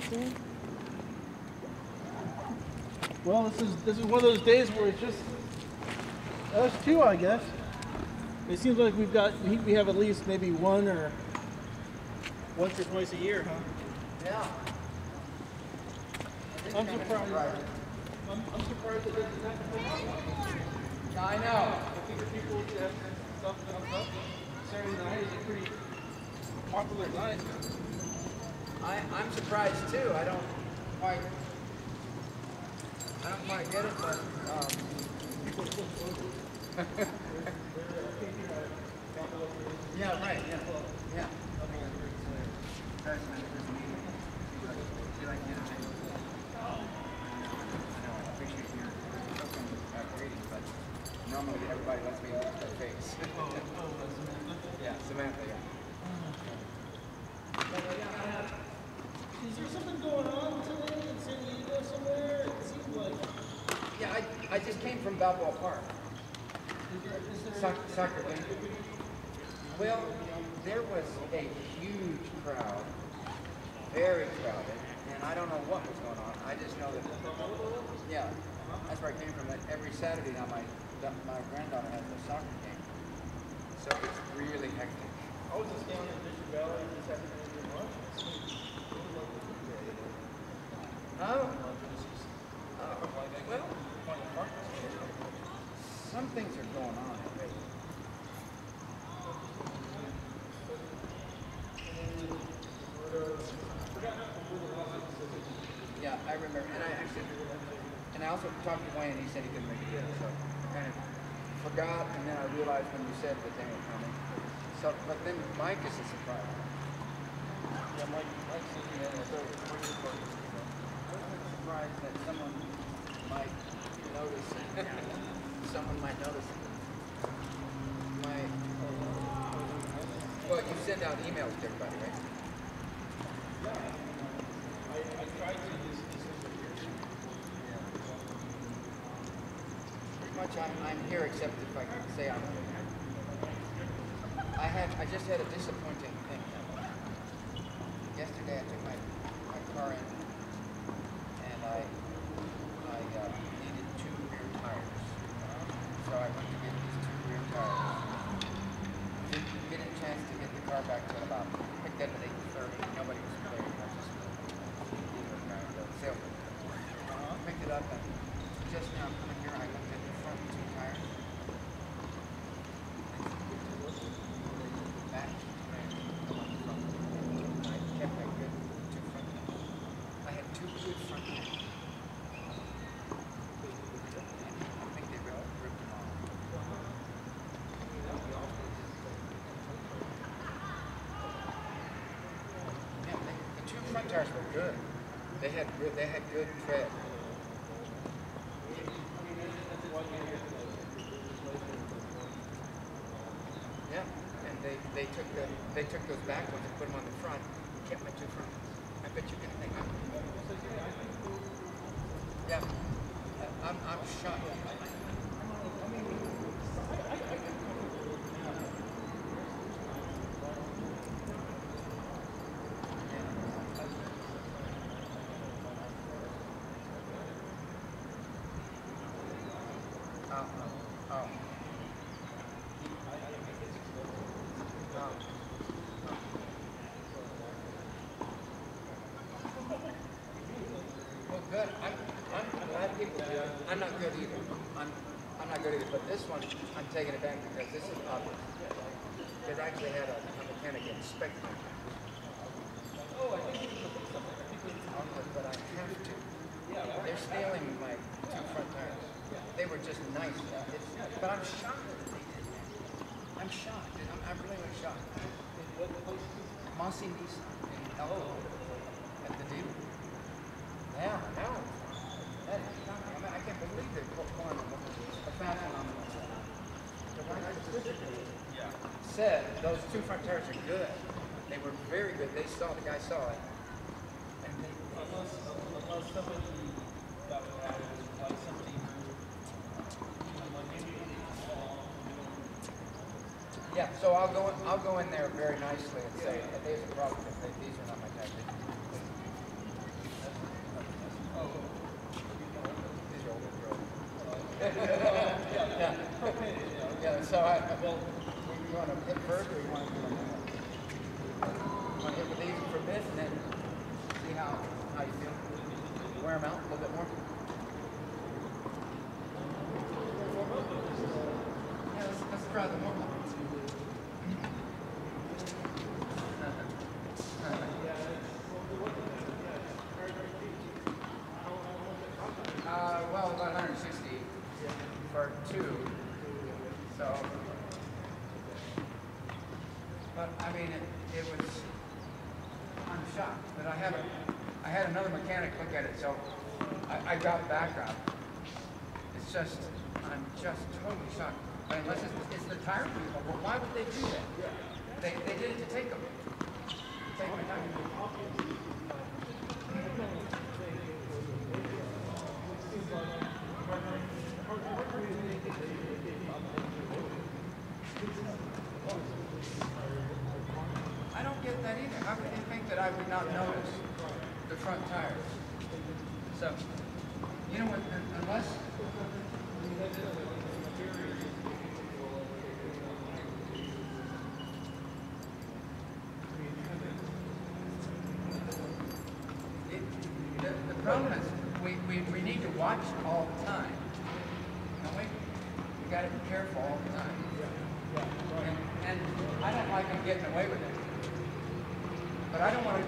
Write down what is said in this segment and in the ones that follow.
saying? Well, this is one of those days where it's just us two, I guess. It seems like we have at least maybe once or twice a year, huh? Yeah. I'm surprised. I'm surprised it doesn't happen. I know. I figure people would have stuff comes up. Saturday night is a pretty popular night. I'm surprised too. I don't quite get it, but People are so close. yeah, right, yeah. Yeah. Normally everybody lets me look at their face. Yeah, Samantha, yeah. Is there something going on today in San Diego somewhere? It seems like. Yeah, I just came from Balboa Park. Soccer game. Well, there was a huge crowd, very crowded, and I don't know what was going on. I just know that, yeah, that's where I came from. That every Saturday now my granddaughter has a soccer game, so it's really hectic. I was just down in Mission Valley this afternoon during lunch. Well, some things are going on. Yeah, I remember, and I also talked to Wayne, and he said he couldn't make it, so I kind of forgot, and then I realized when you said that they were coming. So, but then Mike is a surprise. Yeah, Mike's sitting there, so I was surprised that someone might notice it. Someone might notice it. Well, you send out emails to everybody, right? yeah, I tried to this Pretty much I'm here, except if I can say I just had a disappointing thing. Yesterday I took my car in and I needed 2 rear tires. So I went to get these 2 rear tires. Didn't get a chance to get the car back till about, picked up at 8:30. Nobody was there. I just the salesman. Picked it up and just now coming here I looked at the front 2 tires. Back. I kept my good 2 front tires. I had 2 good front tires. I think they ripped them off. Yeah, the 2 front tires were good. They had good tread. Yeah, and they took those back ones and put them on the front. Kept my 2 front. I bet you can think. Yeah, I'm shocked. Well, good. I'm glad people do it. I'm not good either. I'm not good either. But this one, I'm taking it back because this is obvious. Because I actually had a mechanic inspect my car. Oh, I think this is a big something. But I have to. They're stealing my 2 front tires. They were just nice. But I'm shocked that they did that. I'm shocked. I'm really shocked. What place is this? Mossy Nissan in Elko at the dealer. Yeah, no. That is shocking. I mean, I can't believe they're pulling a fast one on the said those 2 front tires are good. They were very good. The guy saw it. And Unless somebody got out like something. Yeah, so I'll go in there very nicely and say, there's a problem if these are not my tires. Yeah. Yeah, so well, you want to hit first or you want to do it now? You want to hit with these for a bit and then see how you feel? Wear them out a little bit more? Yeah, let's try the warm up. Well, about 160 for two. So, but I mean, it was. I'm shocked, but I had another mechanic look at it, so I got background. It's just, I'm just totally shocked. Unless it's the tire people, well, why would they do that? They did it to take them. Take my time. I don't get that either. How could you think that I would not notice the front tires? So, you know what, unless... The problem is, we need to watch all the time. Don't we? We got to be careful all the time. And I don't like them getting away with it. But I don't want to...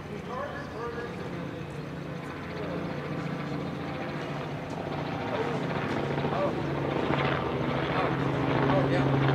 Oh, yeah.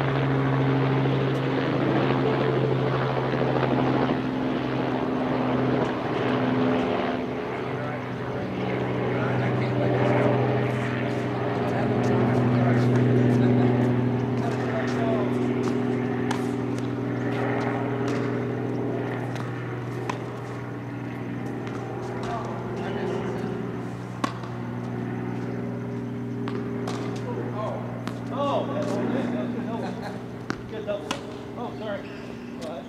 Oh, sorry. What?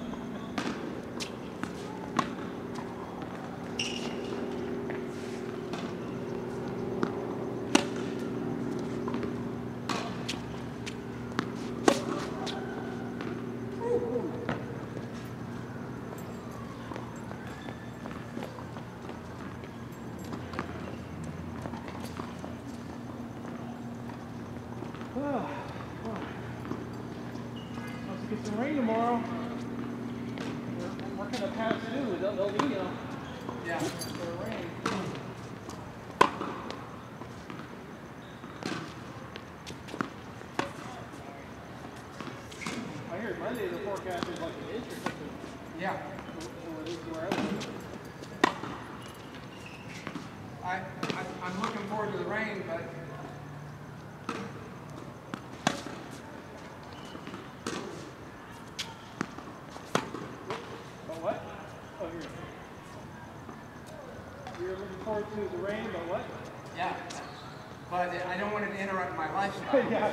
Get some rain tomorrow. We're going to pass through with El Nino. Yeah. For the rain. I heard Monday the forecast is like an inch or something. Yeah. I'm looking forward to the rain, but what? Oh, here. You're looking forward to the rain, but what? yeah. But I don't want it to interrupt my lifestyle. yeah.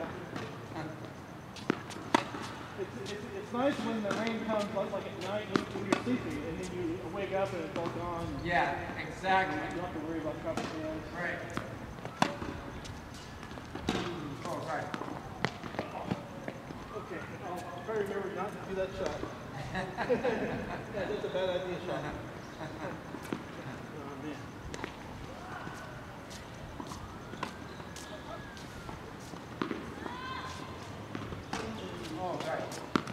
It's nice when the rain comes like at night when you're sleeping and then you wake up and it's all gone. Yeah, exactly. You don't have to worry about cup cans. Right. Oh, sorry. Okay, I'll try to remember not to do that shot. Yeah, that's a bad idea shot. Oh, man. Oh, right.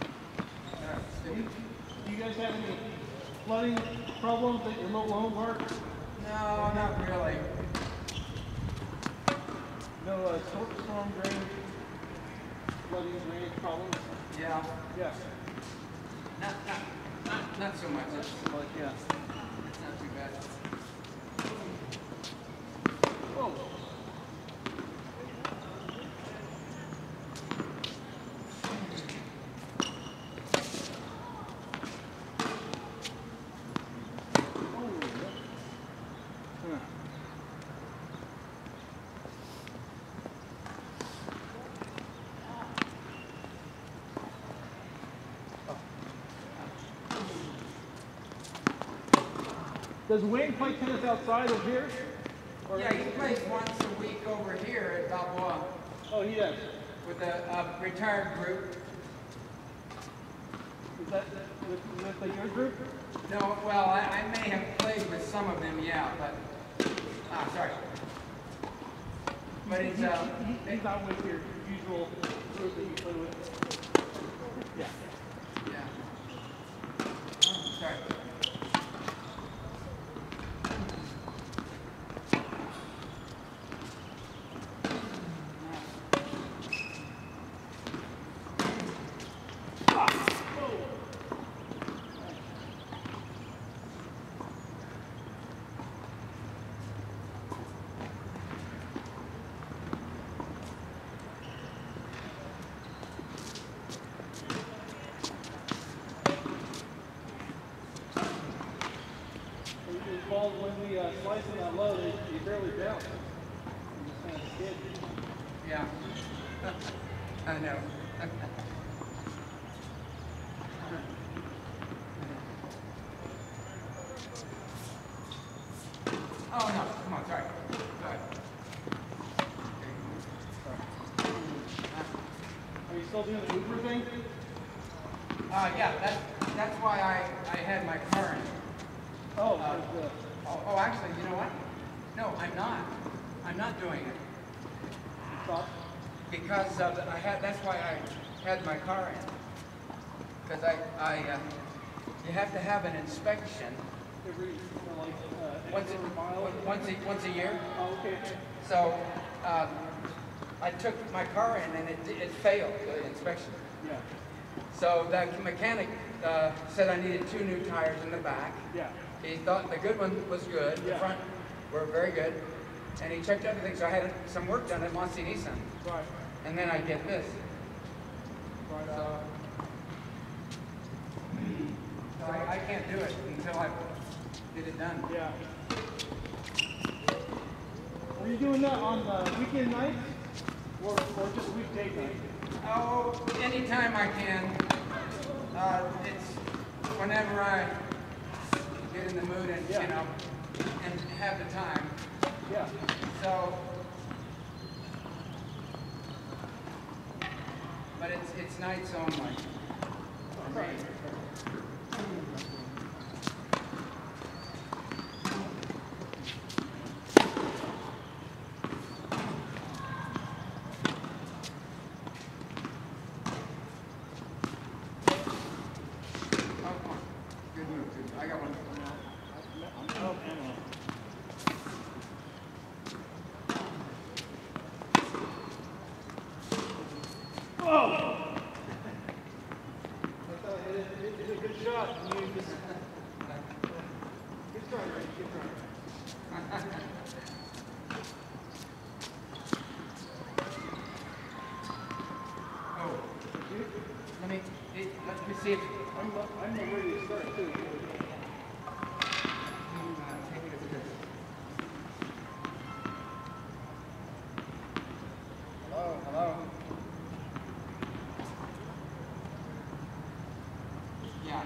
Do you guys have any flooding problems at your mobile home park? No, not really. No storm drain, flooding drainage problems? Yeah. Yes. Not so much. It's Yeah. not too bad. Oh. Does Wayne play tennis outside of here? Or Yeah, he plays once a week over here at Balboa oh, he does. with a retired group. Is that with your group? No, well, I may have played with some of them, yeah, but sorry. But it's he's not with your usual group that you play with. Yeah. Yeah. Oh, sorry. Balls, when we slice them that low, they barely bounce. You just kind of skid. Yeah. I know. Oh no, come on, sorry. Sorry. Are you still doing the Uber thing? Yeah, that's why I had my car in. Actually, you know what? No, I'm not. I'm not doing it. Stop. Because that's why I had my car in. Because you have to have an inspection once a year. Oh, okay. So I took my car in and it failed the inspection. Yeah. So the mechanic said I needed 2 new tires in the back. Yeah. He thought the good one was good, the front were very good, and he checked everything, so I had some work done at Muncie Nissan. Right. And then I get this. Right. So I can't do it until I get it done. Yeah. Are you doing that on weekend nights or just weekday night? Oh, anytime I can. It's whenever I get in the mood and, you know, and have the time. Yeah. So, but it's nights only for me. I got one. Oh! It's a good shot. You just... Good try, Ray. Good try. Oh. Let me see if... I'm ready to start, too. Hello? Yeah.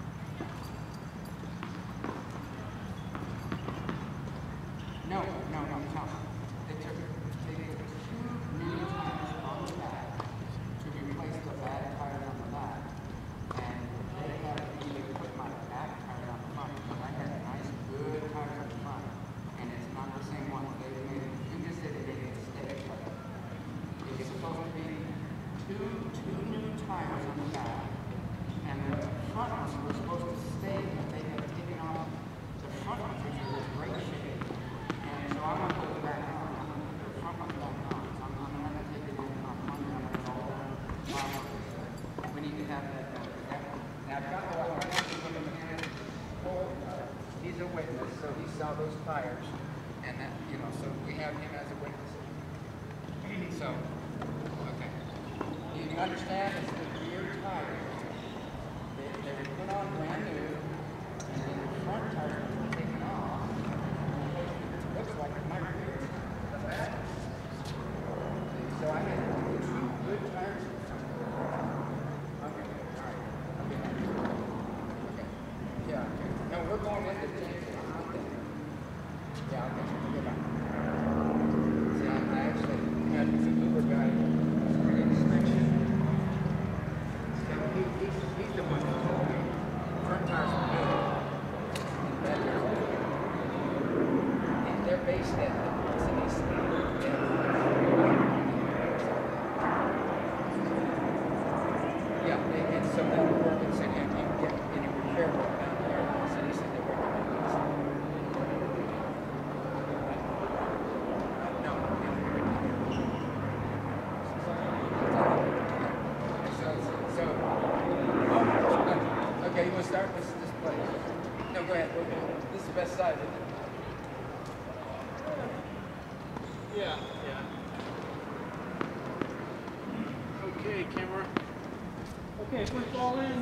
No, Tom. They took 2 new tires on the back to replace the bad tire on the back. And they had me put my back tire on the front because I had nice, good tires on the front. And it's not the same one. You just said they made a mistake, but it's supposed to be two new tires on the back. And the front ones were supposed to stay, but they had taken off the front ones, which were in great shape. And so I'm going to put it back on. I'm going to put the front ones back on. So I'm going to take it in. I'm going to put it all down. We need to have that done. Now, I've got the mechanic. He's a witness, so he saw those tires. And that, you know, so we have him as a witness. So, okay. You understand it's the rear tires. They were put on brand new, and then the front tires were taken off. It looks like it might be the back. So I had 2 good tires. Okay, all right. Okay. Yeah, okay. No, we're going into the change. Yeah, okay. Goodbye. Yeah, yeah. Okay, camera. Okay, first ball in.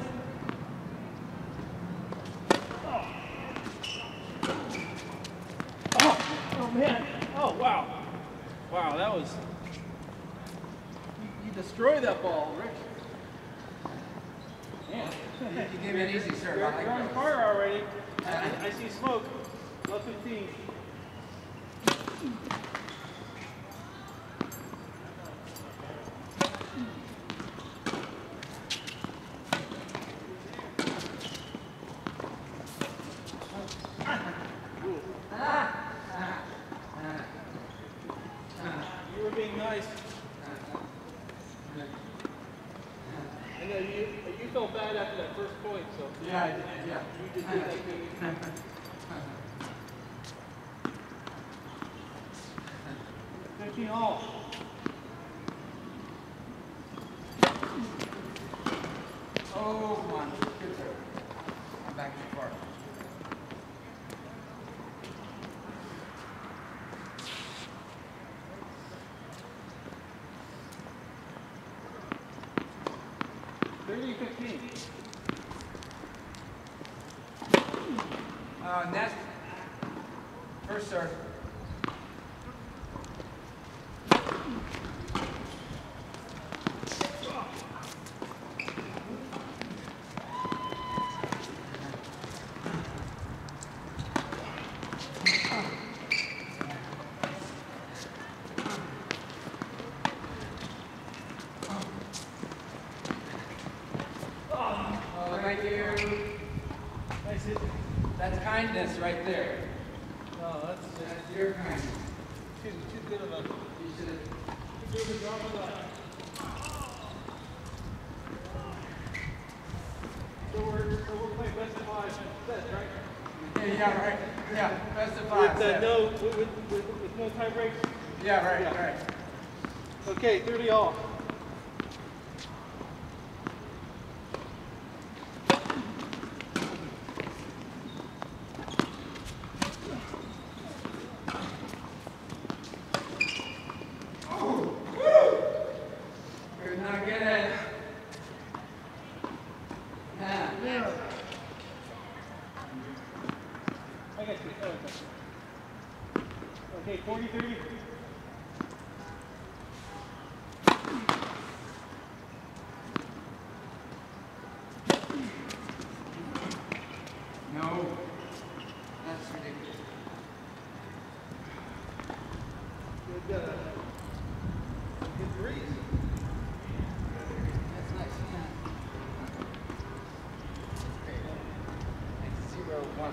Oh. Oh man. Oh, wow. Wow, that was... You destroyed that ball, Rick. Man. You gave me an easy serve. You're on fire already. I see smoke. Love 15. You were being nice. And then you felt bad after that first point, so. Yeah, I did, yeah. You just did that thing. 15 all. Oh, come on. Good serve. I'm back too far. Nest. First serve. Thank you. Nice hit. That's kindness right there. No, that's your kindness. too good of a. You should have. Too good of a job of that. So we're playing best of 5 sets, right? Yeah, right. Yeah, best of 5. With no tie breaks. Yeah, right. Okay, 30 all. Could not get it. Yeah. I got you. Oh, okay, 40-30. No. That's ridiculous. Good breeze. That's nice. Okay. 0-1.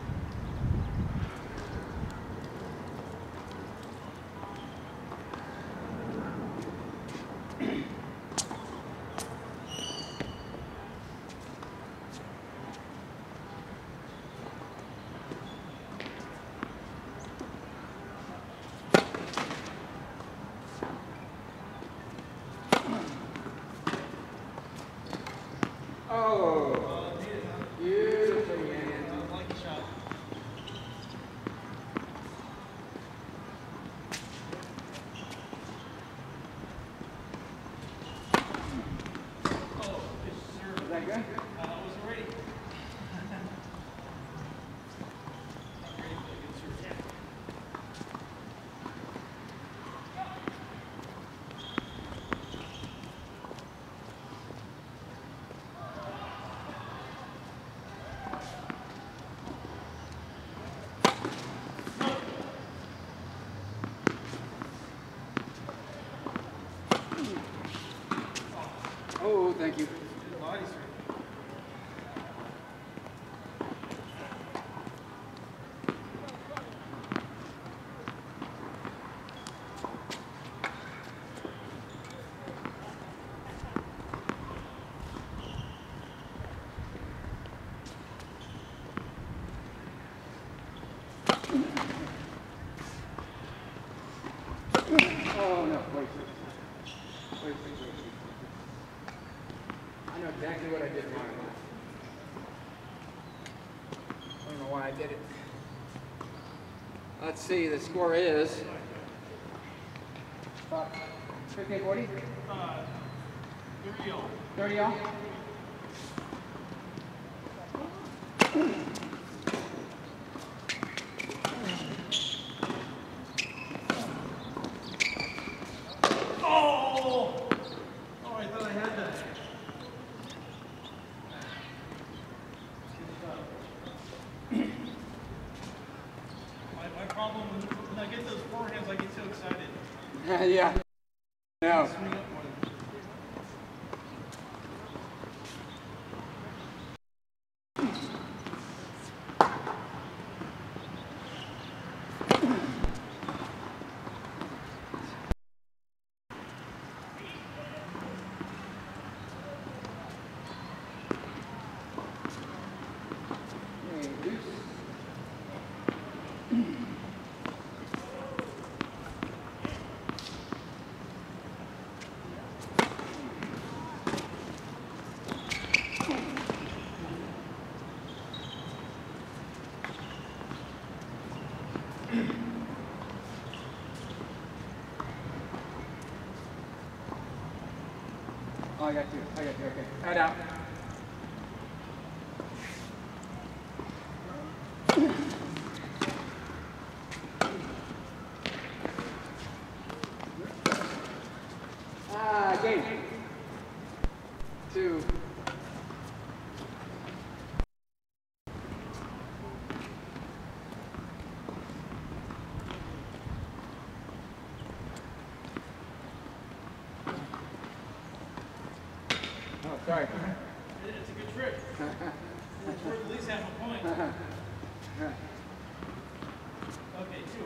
Oh, beautiful, man. I like the shot. Oh, good serve. Is that good? I wasn't ready. Not ready for a good serve. Yeah. Oh, thank you. Good body serve. Oh, no, wait. I know exactly what I did wrong. I don't know why I did it. Let's see, the score is About 50, 40? 30 all. 30 all? Oh! Oh, I thought I had that. My problem when I get those forehands, I get so excited. Yeah. No. Swing up one. Oh, I got you. Okay. Head out. Game. 2. Oh, sorry. It's a good trick. It's worth at least half a point. Okay, 2.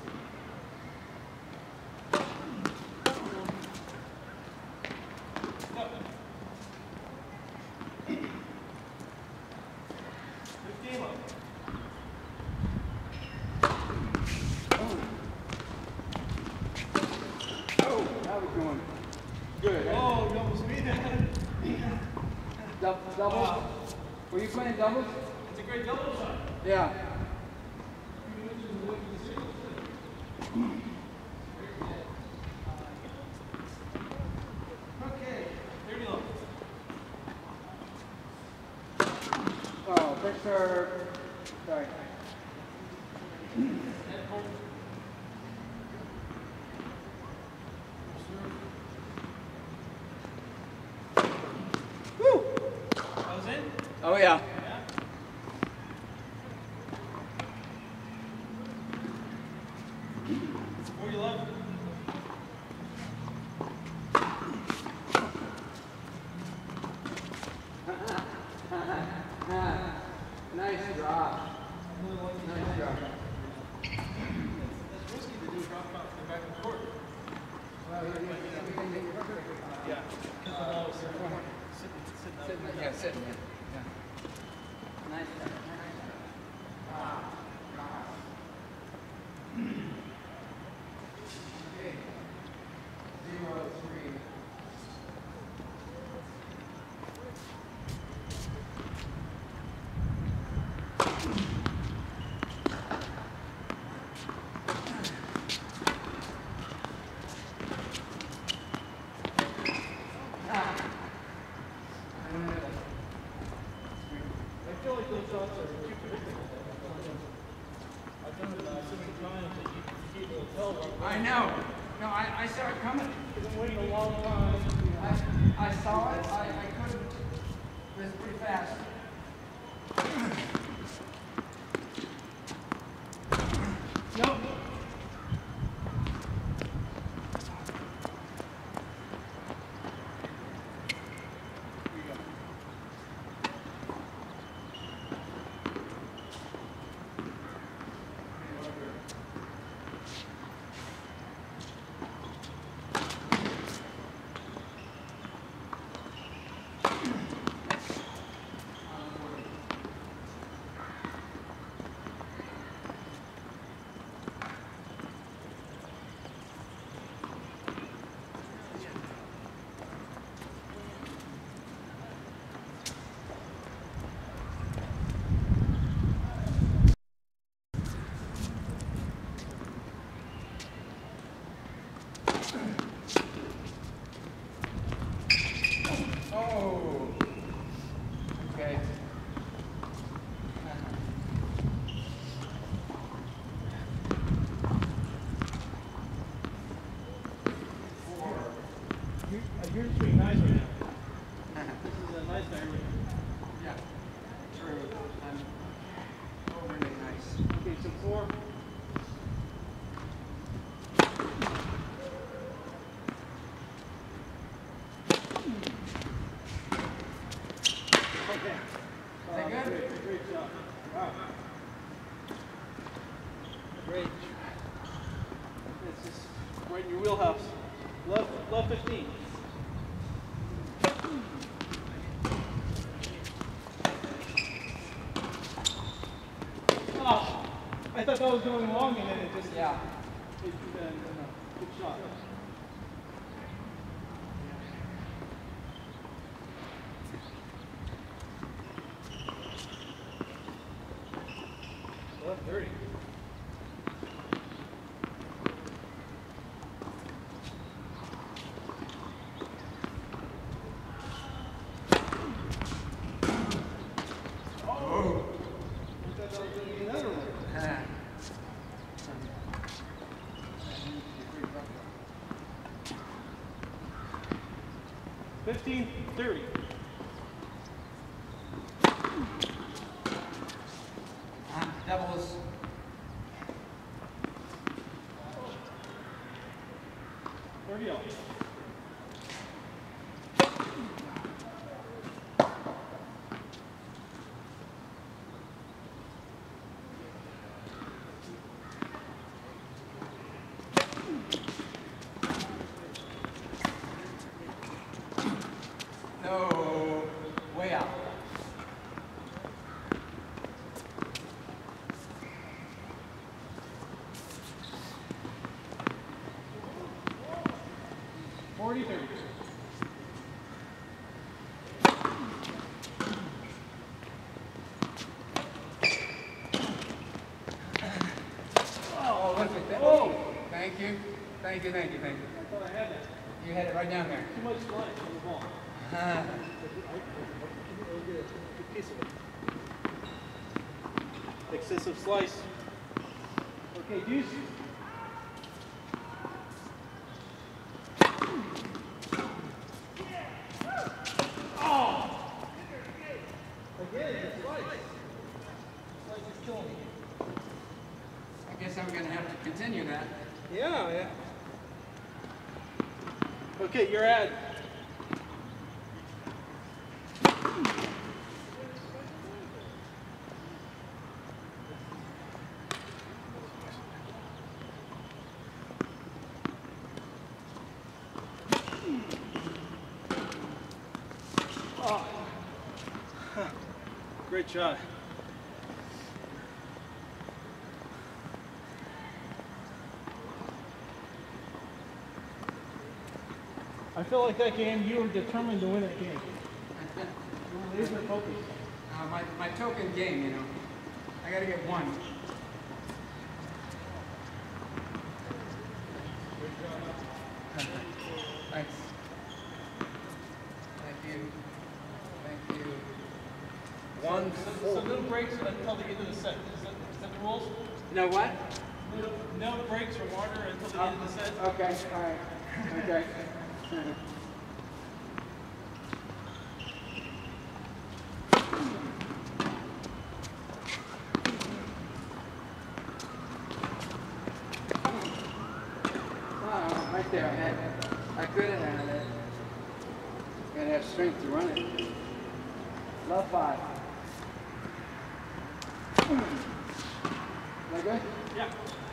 Good. Oh, you almost beat it. Doubles? Wow. Were you playing doubles? It's a great double shot. Yeah. Okay, 30 love. Oh, first serve. Sorry. Woo! That was in? Oh, yeah. Before you love. Nice drop. Nice drop. It's risky to do drop off the back of the court. Yeah. Because the ball was sitting up. Yeah, sitting. Yeah. Nice drop. Okay. 0-3. I feel like those shots are too predictable. I've done it so many times that you can't really tell. I know. No, I saw it coming. Because I'm waiting a long time. I saw it. I couldn't. It was pretty fast. Nope. You're just being nice right now. This is a nice guy right now. Yeah. True. I'm overly nice. Okay, so 4. Okay. Is that good? Great job. Wow. Great. It's just right in your wheelhouse. Left 15. Oh, I thought that was going long and then it just, Yeah. good shot. Left 30. Oh. 15-30. Doubles. All. No. Way out. Oh, look at that. Oh. Thank you. Thank you, thank you, thank you. I thought I had that. You had it right down there. Too much slice on the ball. I'll get a good piece of it. Excessive slice. Okay, deuce. Oh! Again, it's slice. Slice is killing me. I guess I'm going to have to continue that. Yeah. Okay, you're at. Oh. Great shot. I feel like that game, you were determined to win that game. You were laser focused. My token game, you know. I got to get one. Thanks. Thank you. Thank you. So no breaks until the end of the set. Is that the rules? No what? No breaks or water until the end of the set? Okay, all right. Okay. Oh, right there, I had it. I could have had it. Gotta have strength to run it. Love 5. Is that good? Yeah.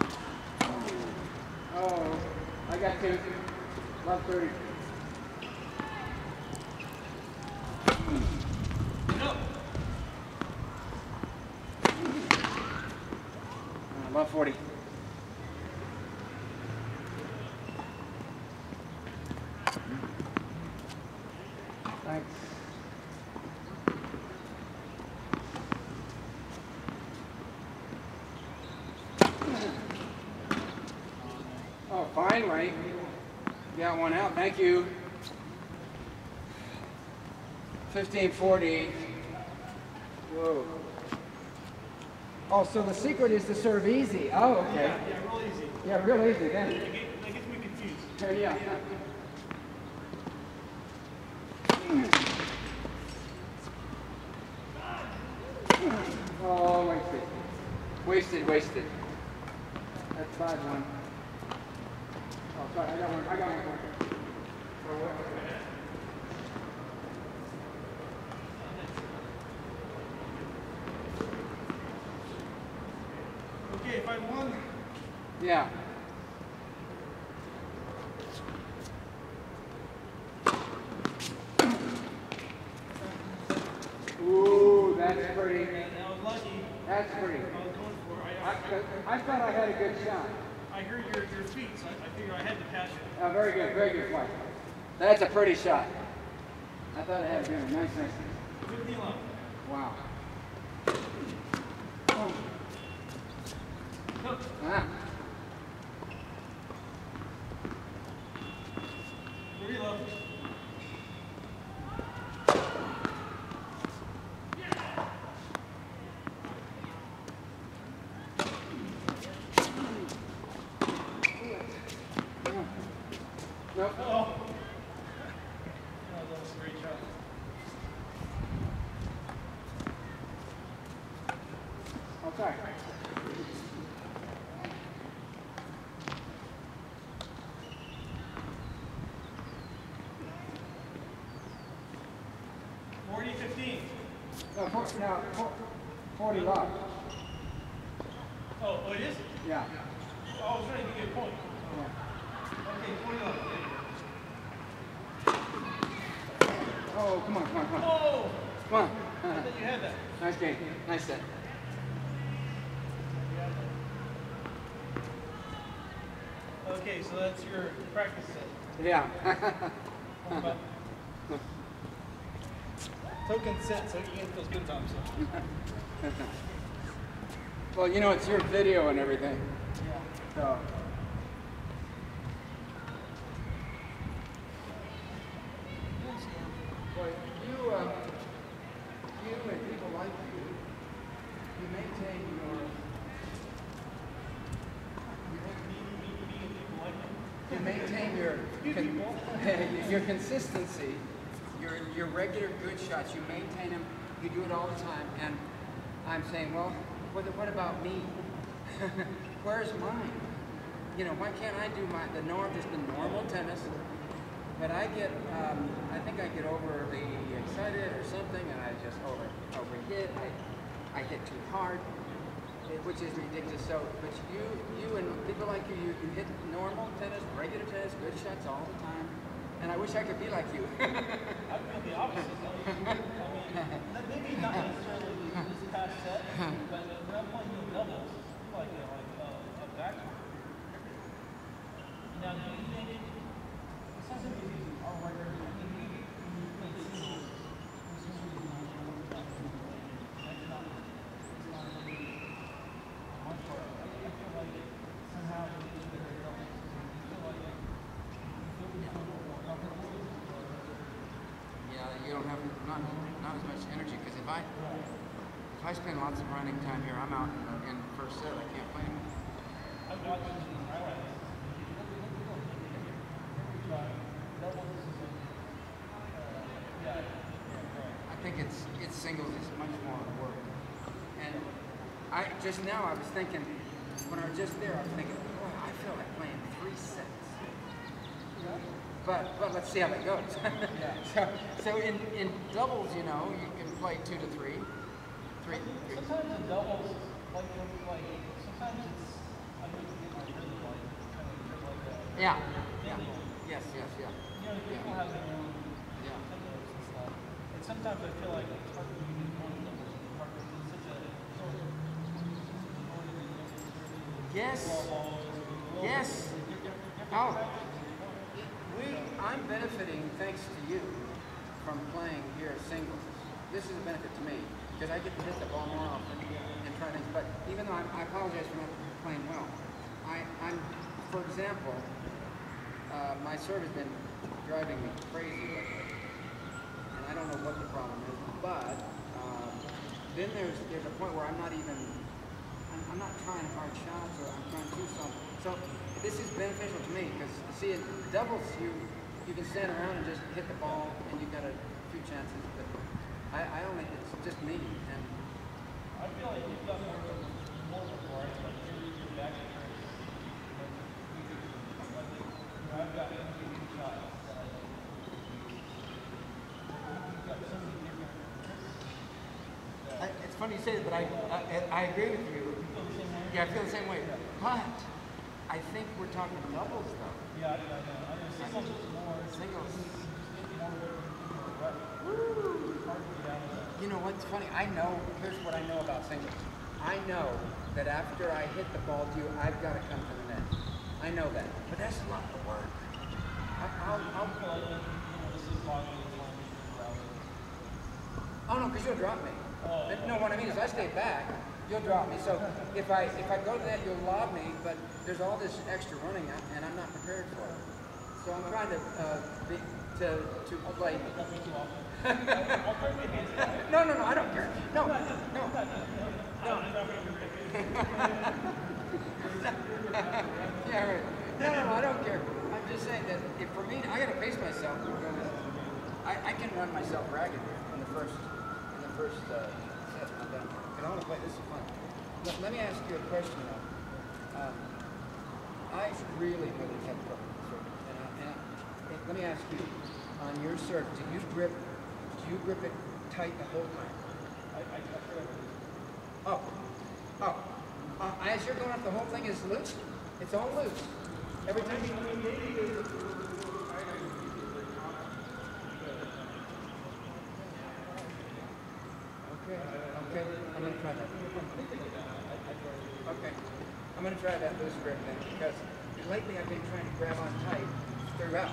Oh, I got 2. Love 30. No. Love 40. Thanks. Oh, finally. Got one out. Thank you. 1540. Whoa. Oh, so the secret is to serve easy. Oh, okay. Yeah, real easy. Yeah, real easy then. That gets me confused. Yeah. Wasted. That's 5-1. Oh, sorry, I got one more. Okay, 5-1. Yeah. Ooh, that's pretty. That was lucky. That's pretty. I was going for. I thought I had a good shot. I heard your feet, so I figured I had to catch it. Oh, very good flight. That's a pretty shot. I thought I had a good one. Nice. 15-11. Wow. Oh. Ah. 3-11. Nope. Oh. That was a great shot. Okay. No, 40 love. Oh, it is? Yeah. Oh, I was trying to give you a point. Yeah. Okay, 40 love. Oh, come on. Oh! Come on. I thought you had that. Nice game. Nice set. Okay, so that's your practice set. Yeah. Token set so you can get those good times. Well, you know, it's your video and everything. Yeah. So. Well, you and people like you maintain your consistency, your regular good shots. You maintain them. You do it all the time. And I'm saying, well, what about me? Where's mine? You know, why can't I do the normal tennis? But I get, I think I get overly excited or something, and I just overhit. I hit too hard, which is ridiculous. So, but you and people like you hit normal tennis, regular tennis, good shots all the time. And I wish I could be like you. I feel the opposite. I mean, maybe not necessarily this past set, but when I'm playing you doubles, I feel like a backdoor. Now, do you think it sounds like you are right there? I mean, you play singles. It's not really much harder. I feel like somehow you get better at doubles. You feel like more comfortable. Yeah, you don't have not as much energy, because if I spend lots of running time here, I'm out in the first set. I can't play anymore. I've watched these highlights. I think it's singles is much more work. And just now I was thinking, when I was just there, I was thinking, boy, I feel like playing 3 sets. But let's see how that goes. So in doubles, you know, you can play 2 to 3. Sometimes in doubles, sometimes it's, I think you get my rhythm, kind of Yeah. Yes. You know, people have their own techniques and stuff. And sometimes I feel like it's hard to use one of them. It's hard to do such a Yes. Oh. I'm benefiting thanks to you from playing here singles. This is a benefit to me because I get to hit the ball more often and try things. But even though I apologize for not playing well, I'm for example, my serve has been driving me crazy lately, and I don't know what the problem is. But then there's a point where I'm not trying hard shots, or I'm trying to do something. So this is beneficial to me because see, in doubles you can stand around and just hit the ball, and you got a few chances. But I only, it's just me, and I feel like you've got more of a It's funny you say that, but I agree with you. Yeah, I feel the same way. But I think we're talking doubles though. Yeah, I know. Singles is more. Singles. Woo! You know what's funny? Here's what I know about singles. I know that after I hit the ball to you, I've got to come to the net. I know that. But that's a lot of work. I'll play. This is longer than Oh no, because you'll drop me. Oh. No, what I mean is I stay back, you'll drop me. So if I go to that, you'll lob me, but there's all this extra running and I'm not prepared for it. So I'm trying to play. No, I don't care. No. Yeah, right. No, I don't care. I'm just saying that if for me, I got to pace myself. I can run myself ragged in the first set. And I want to play. This is fun. Let me ask you a question though. I really have trouble with serving. And let me ask you, on your serve, do you grip it tight the whole time? As you're going up, the whole thing is loose? It's all loose. Every time you Okay, I'm going to try that. Okay, I'm going to try that loose grip then, because lately I've been trying to grab on tight throughout.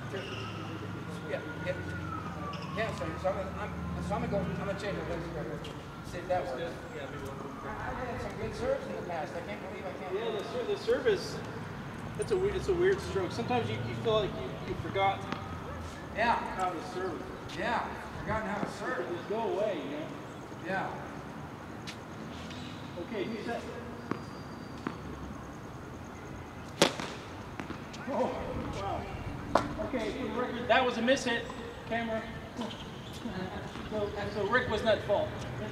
Yeah, so I'm going to change the loose grip. See if that works. I've had some good serves in the past. I can't believe I can't. Yeah, the serve is, it's a weird stroke. Sometimes you feel like you forgot how to serve. Yeah, forgotten how to serve. Just go away, you know? Yeah. Okay, you set. Oh, wow. Okay, for the record, that was a miss hit. Camera. So Rick was not at fault.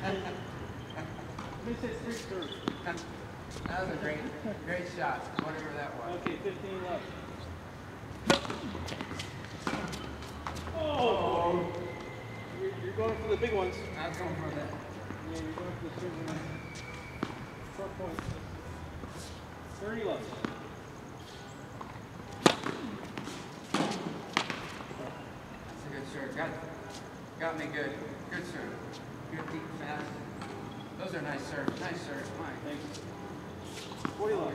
Miss hit, Rick serve. That was a great shot, whatever that was. Okay, 15 left. Oh! You're going for the big ones. I was going for that. Yeah, you're going for the big ones. Short point. 30 left. That's a good serve. Got me good. Good serve. Good deep fast. Those are nice serves. Nice serves. Mine. Thanks. 40 left.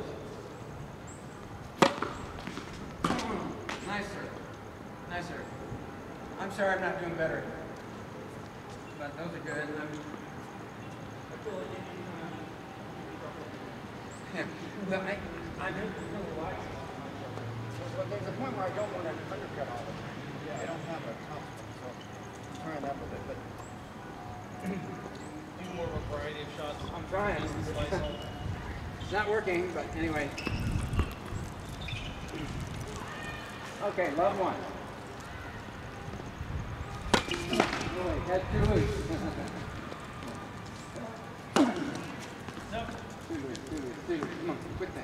Nice serve. Nice serve. I'm sorry I'm not doing better. But those are good. I'm but there's a point where I don't want to undercut all of it. I don't have a top spin, so I'm trying that with it. But Do more of a variety of shots. I'm trying. It's not working, but anyway. Okay, love one. Boy, head too loose. Nope. Too loose. Come on, quick thing.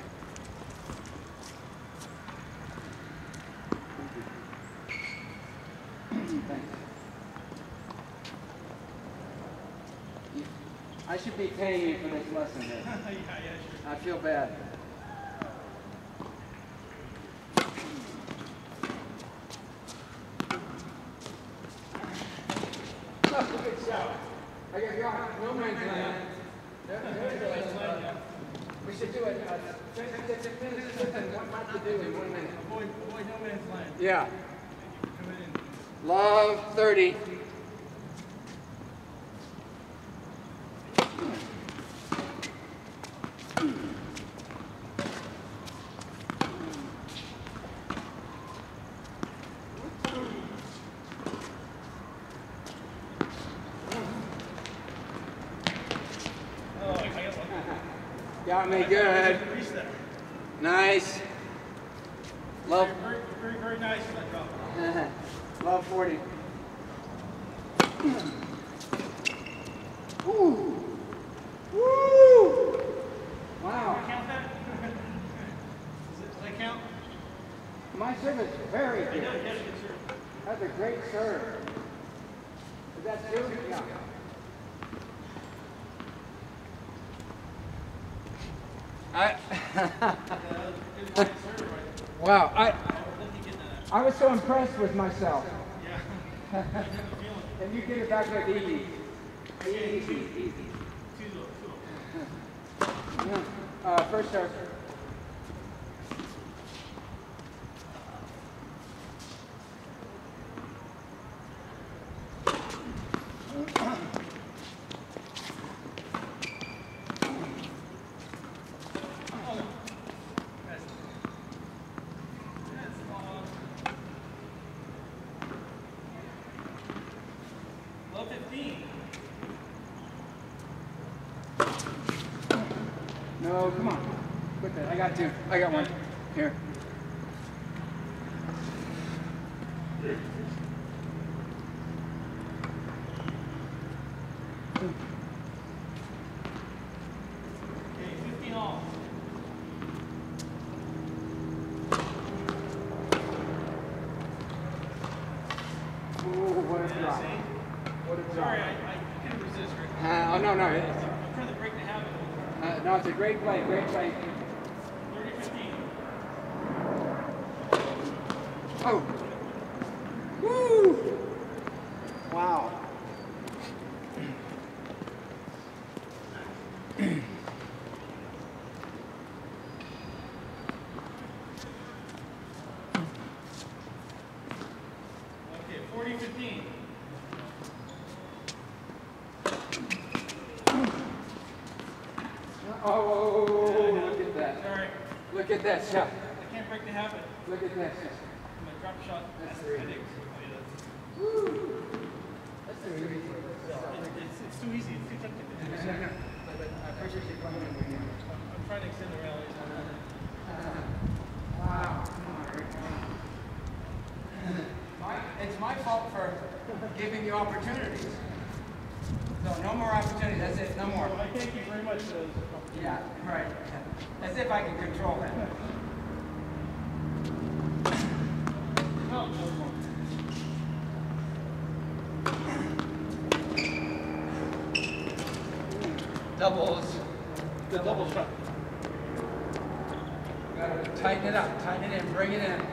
Thanks. I should be paying you for this lesson here. Yeah, sure. I feel bad. That's a good shot. I got no man's land. We should do it. 10 minutes, what not to do in 1 minute. Avoid no man's land. Yeah. Come in. Love 30. Oh, I got one. Got me good. Nice. Love. Very nice that drop. Love 40. Woo! Woo! Wow. serve is very good. That's a great serve. Is that true? Yeah. Wow, I was so impressed with myself. Yeah. And you get it back like easy. Easy. First serve. No, come on. Put that. I got two. I got one. Here. Okay, 15 all. Ooh, what a drop. What a drop. Sorry, I couldn't resist, Rick. Oh, no. I'm trying to break the habit. No, it's a great play, great play. 30-15. Oh. Woo! Wow. Okay, 40-15. Oh, look at that. Sorry. Look at that shot. I can't break the habit. Look at that shot. I'm gonna drop shot. That's three. Woo! That's three. It's too easy. It's too technical. I appreciate you coming in with me. I'm trying to extend the rallies on that. Wow. It's my fault for giving you opportunities. So no more opportunities. That's it. No more. I thank you very much for those opportunities. Yeah, right. As if I can control that. No. Doubles. The double shot. Gotta tighten it up. Tighten it in. Bring it in.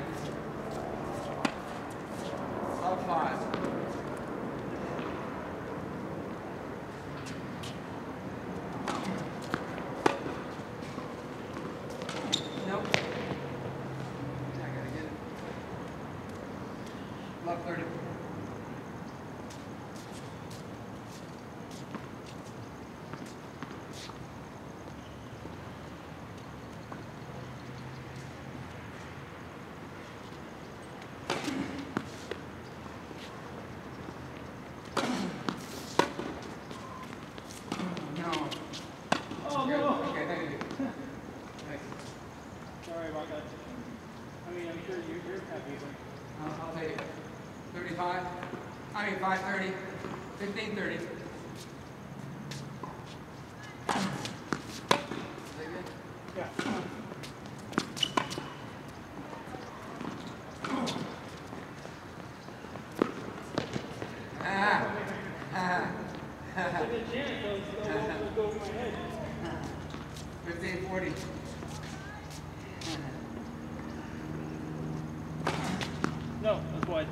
Up 5. Nope. I gotta get it. Left 30. No. Oh, Good. no. Okay, thank you. Thanks. Sorry about that. I mean, I'm sure you're happy with it. I'll take it. 35. I mean 5:30. 15:30. Is that good? Yeah. It's a good chance. They'll go over my head. 15:40. No, that's wide.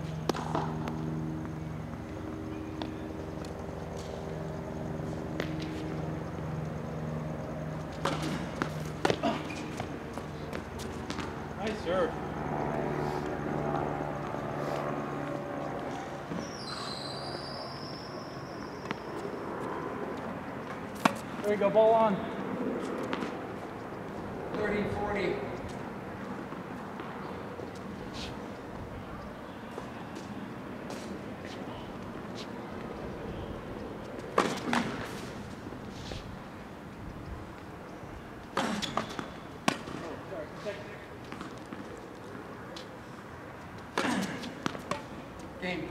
Nice serve. There you go, ball on. 30-40. Game.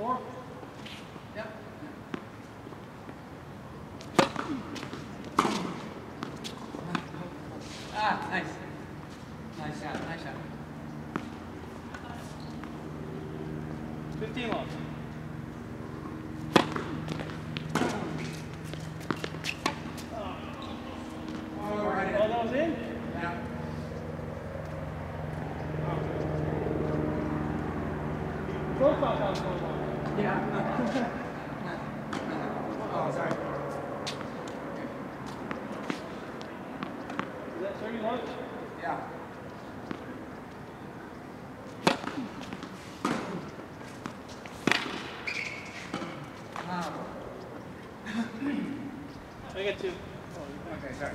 4? Yep. Ah, nice. Nice shot, nice shot. 15 love. All right. Oh, that was in? Yeah. Both thought that was going on. Yeah. Oh, sorry. Is that 30 love? Yeah. I got 2. Okay, sorry.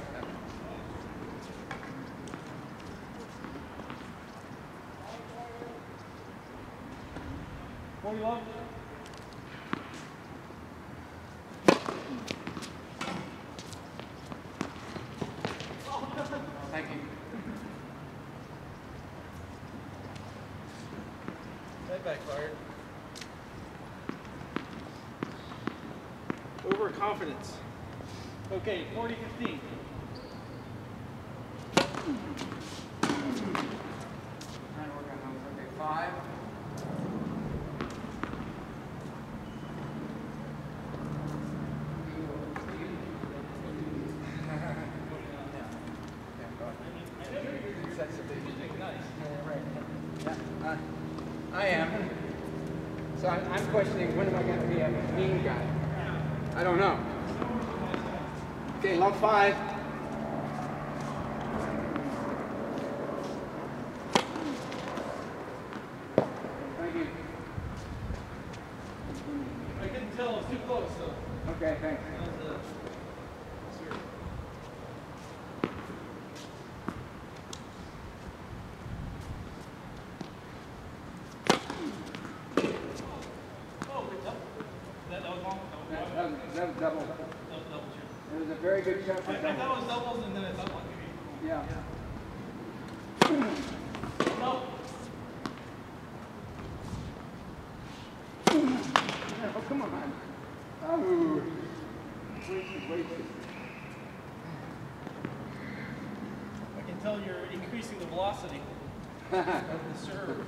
40 love? Thank you. That backfired. Overconfidence. Okay, 40-15. Trying to work on those. Okay, 5. I am. So I'm questioning, when am I going to be a mean guy? I don't know. Okay, love 5. Thank you. I couldn't tell, it was too close, so. Okay, thanks. That was, sure. Oh, it's up. That was long? That was double. That was double, sure. It was a very good shot for I thought it double. was doubles and then I thought one maybe. Yeah. No. Oh, come on. Oh. Wasted. I can tell you're increasing the velocity of the serve.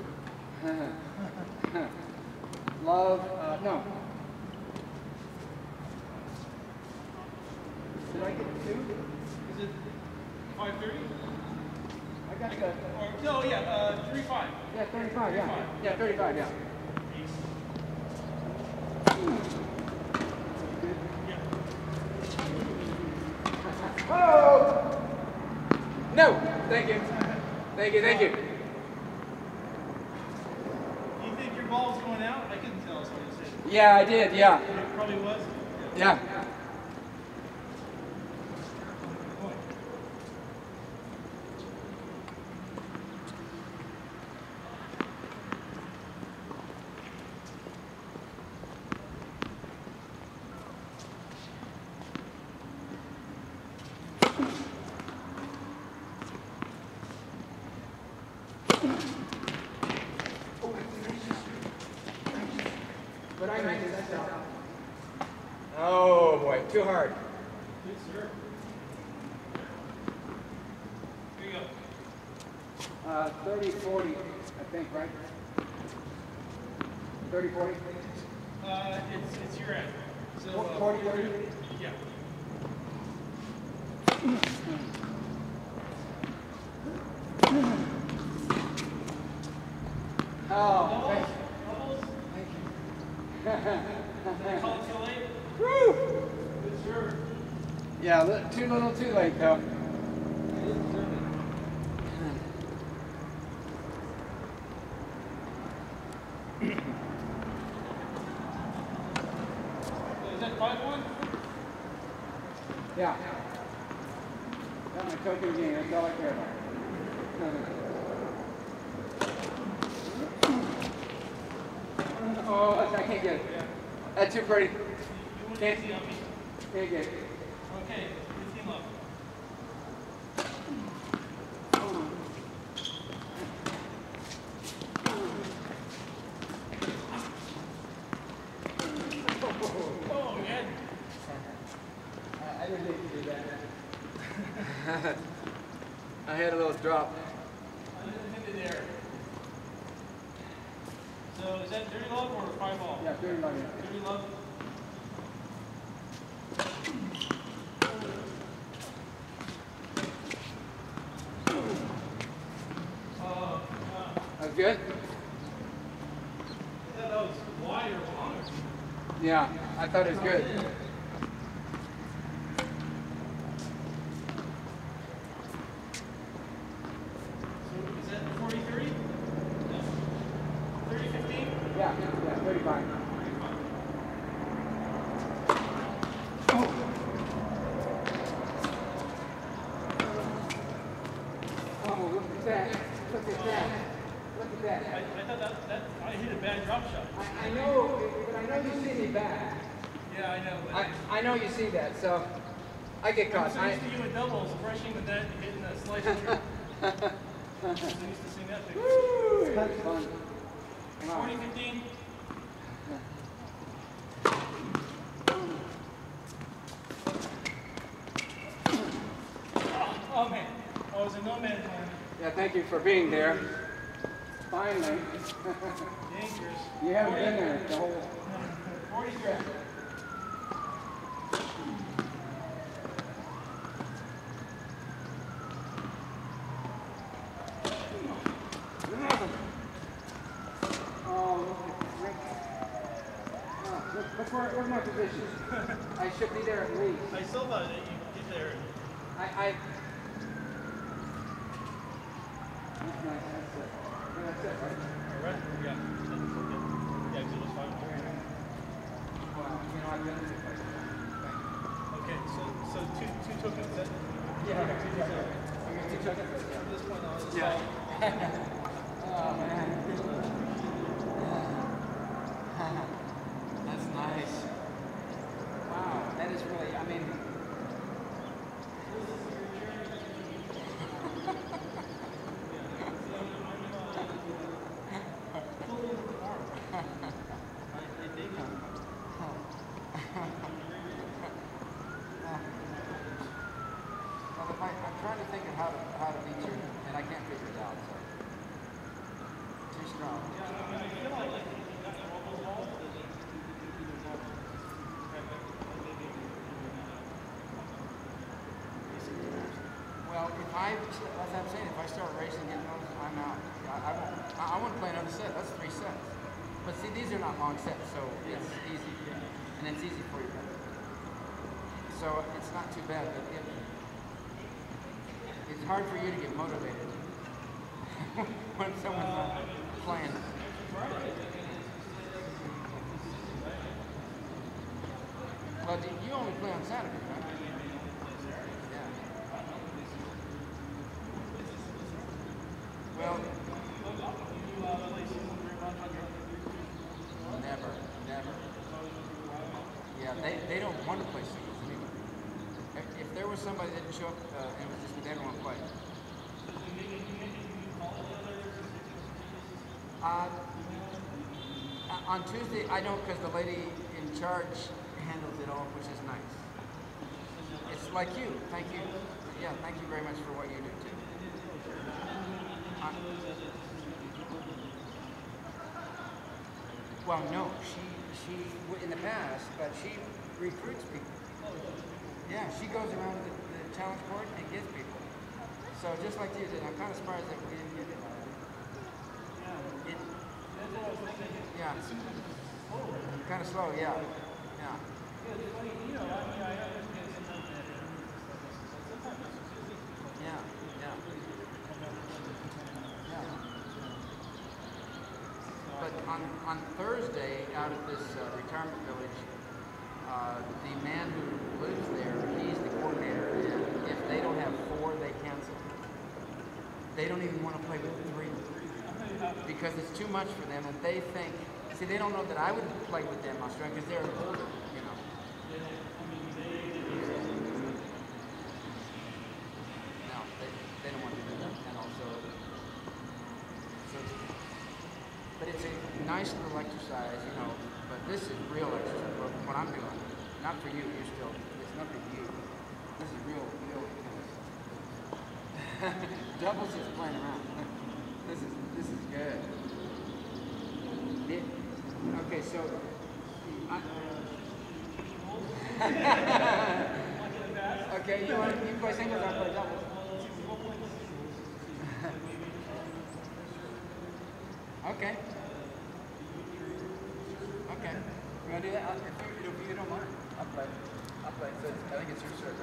Love, no. Did I get 2? Is it 5:30? I got the, Or, no, yeah, 3-5. yeah, 35, yeah. Yeah, 35, yeah. Oh! No! Thank you. Thank you, thank you. Do you think your ball's going out? I couldn't tell, so you said. Yeah, I did, yeah. It probably was. Yeah. But I made that shot. Oh boy, too hard. Good serve. Here you go. 30, 40, I think, right? 30, 40? It's your end. So, 40, 40? Yeah. Oh, thanks. Doubles? Thank you. Did I call it too late? Woo! Good serve. Yeah, too little, too late, though. Is that 5-1? Yeah. That's my token game. That's all I care about. Oh, I can't get it. That's too pretty. Can't get it. Okay, 15 left. I had a little drop. Unintended error. So is that dirty love or 5-ball? Yeah, dirty love. Yeah. Dirty love. That's good? I thought that was wide or longer. Yeah, I thought it was good. So is that 40-30? 30-15? Yeah, 35. Oh, look at that. Look at that. Look at that. I thought that I hit a bad drop shot. I know, but I know you see me back. Yeah, I know. But I know you see that, so I get caught. I'm so used to you in doubles, brushing the net and hitting a slice of tree. I'm used to seeing that thing. Woo! That's fun. Come on. 40-15. Oh man, I was in no man's land. Yeah, thank you for being there. Finally. Dangerous. You haven't been there the whole... 43. Oh, look at where's my position? I should be there at least. I still thought that you get there. That's nice, that's it. Yeah, that's it, right? Right? Yeah. Yeah, because it was 5-3. Wow, you know, I've been to this place. Okay, so two tokens. Is that? Yeah, two tokens. I got 2 seconds. From this point on, it's Yeah. Oh, man. That's nice. Wow, that is really, I mean... I'm trying to think of how to beat you, and I can't figure it out. So. Too strong. Well, if as I'm saying, if I start racing getting those, I'm out. I want to play another set. That's 3 sets. But see, these are not long sets, so it's easy, and it's easy for you. So it's not too bad. But it's hard for you to get motivated when someone's not playing. Well, you only play on Saturday, right? Yeah. Well, never. Yeah, they don't want to play singles anyway. If there was somebody that didn't show up and it was just they don't want to play. On Tuesday, I don't, because the lady in charge handles it all, which is nice. It's like you. Thank you. Yeah, thank you very much for what you do too. Well, no, she in the past, but she recruits people. Yeah, she goes around the challenge board and gets people. So just like you did, I'm kind of surprised that we didn't get it. Yeah. Kind of slow, yeah. Yeah. Yeah, yeah. Yeah. But on Thursday, out at this retirement village, the man who lives there, he's the coordinator, and if they don't have 4, they cancel. They don't even want to play with 3 because it's too much for them, and they think, see, they don't know that I would play with them Australia because they're older, you know. No, they don't want to do that, and also, but it's a nice little exercise, you know, but this is real exercise, what I'm doing. Not for you, it's nothing for you. This is real Doubles is playing around. This is good. Okay, so okay, you play singles, I play doubles. Okay. Okay. You wanna do that? If you don't mind. I'll play. So I think it's your server.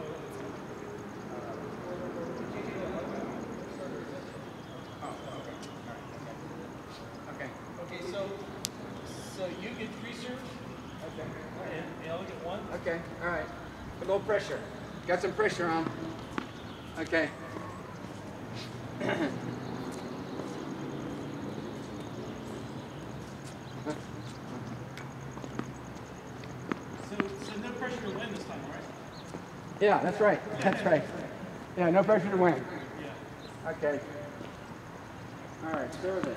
Okay. Okay, so you get 3 serves, Okay. and I'll get 1. Okay. All right. A little pressure. Got some pressure on. Okay. So no pressure to win this time, right? Yeah, that's right. That's right. Yeah, no pressure to win. Yeah. Okay. All right, service.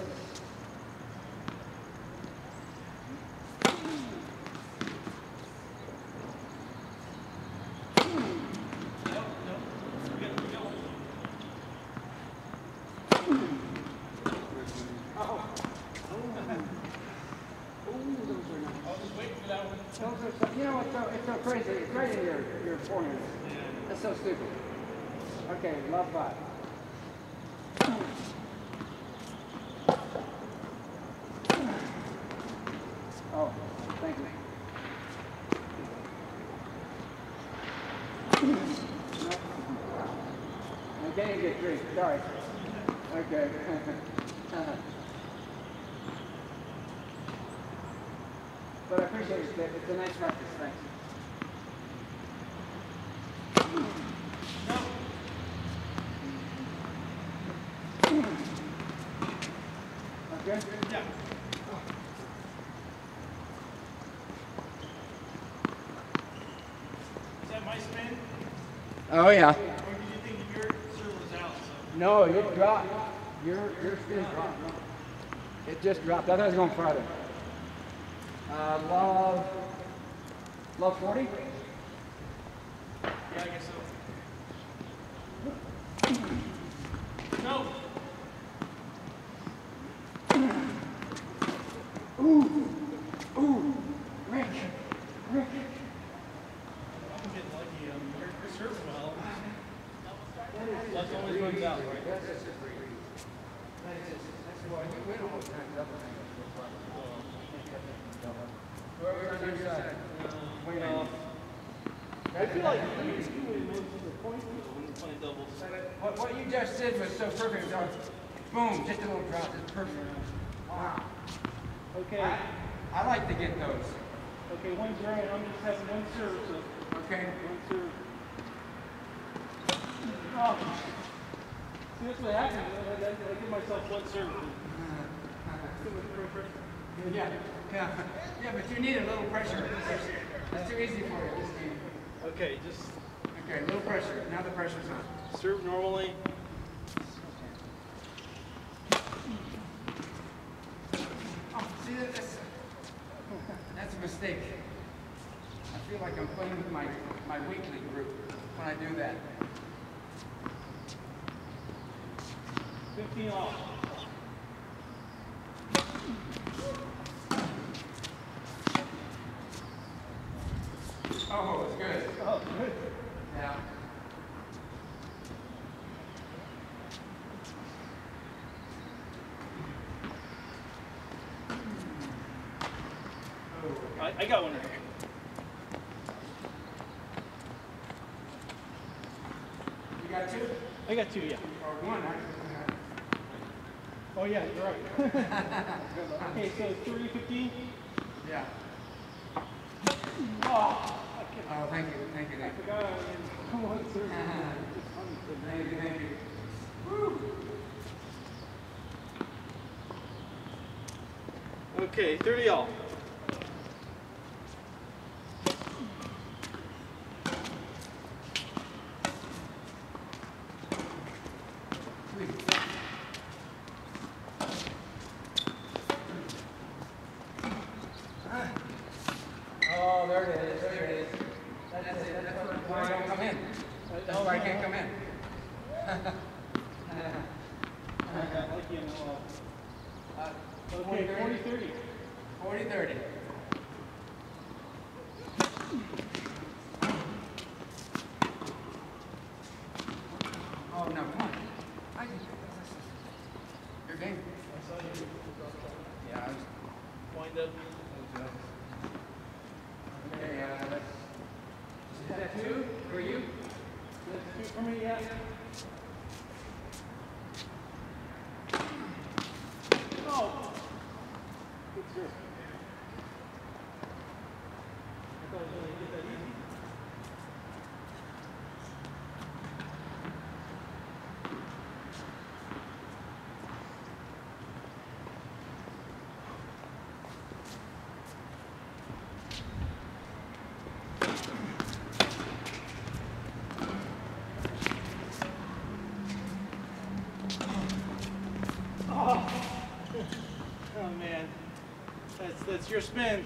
You know what's so crazy? It's right in your forehand. That's so stupid. Okay, love 5. Oh, thank you. I can't get 3. Sorry. Okay. But I appreciate it. It's a nice practice. Thanks. Okay? Yeah. Is that my spin? Oh yeah. Or do you think your serve was out? So? No, it dropped. Your spin dropped. It just dropped. I thought it was going farther. Love 40? Yeah, I guess so. No. Ooh, Rick. I'm getting lucky. You're serving well. Luck always runs out, right? That's why you win all the time. Whoever's on your side. I feel like you win most of the points when you're playing doubles. What you just did was so perfect. So, boom, just a little drop. It's perfect. Wow. Okay. I like to get those. Okay, 1-0, and I'm just having 1 serve, so Okay. 1 serve. Oh. See, that's what happens. I give myself 1 serve. Too much pressure. Yeah, but you need a little pressure. It's too easy for you this game. Okay, just Okay, a little pressure. Now the pressure's on. serve normally. Oh, see that's a mistake. I feel like I'm playing with my weekly group when I do that. 15 off. Oh, it's good. Oh, good. Yeah. I got one right here. You got 2? I got 2, yeah. Or 1, actually. Oh, yeah, you're right. Okay, so 3, 15. Yeah. Oh, Oh, thank you. I forgot I mean, 1 serve. Thank you. Woo. Okay, 30 all. Oh, there it is. That's it. That's why I don't come in. That's why I can't come in. got lucky in the wall. Okay, 40-30. 40-30. Oh, no, come on. Your game. I saw you. Yeah, I was. Wind up. Okay, is that 2 for you? That's 2 for me, yeah. Oh! Good serve. I thought I was going to get that easy. Oh man, that's your spin.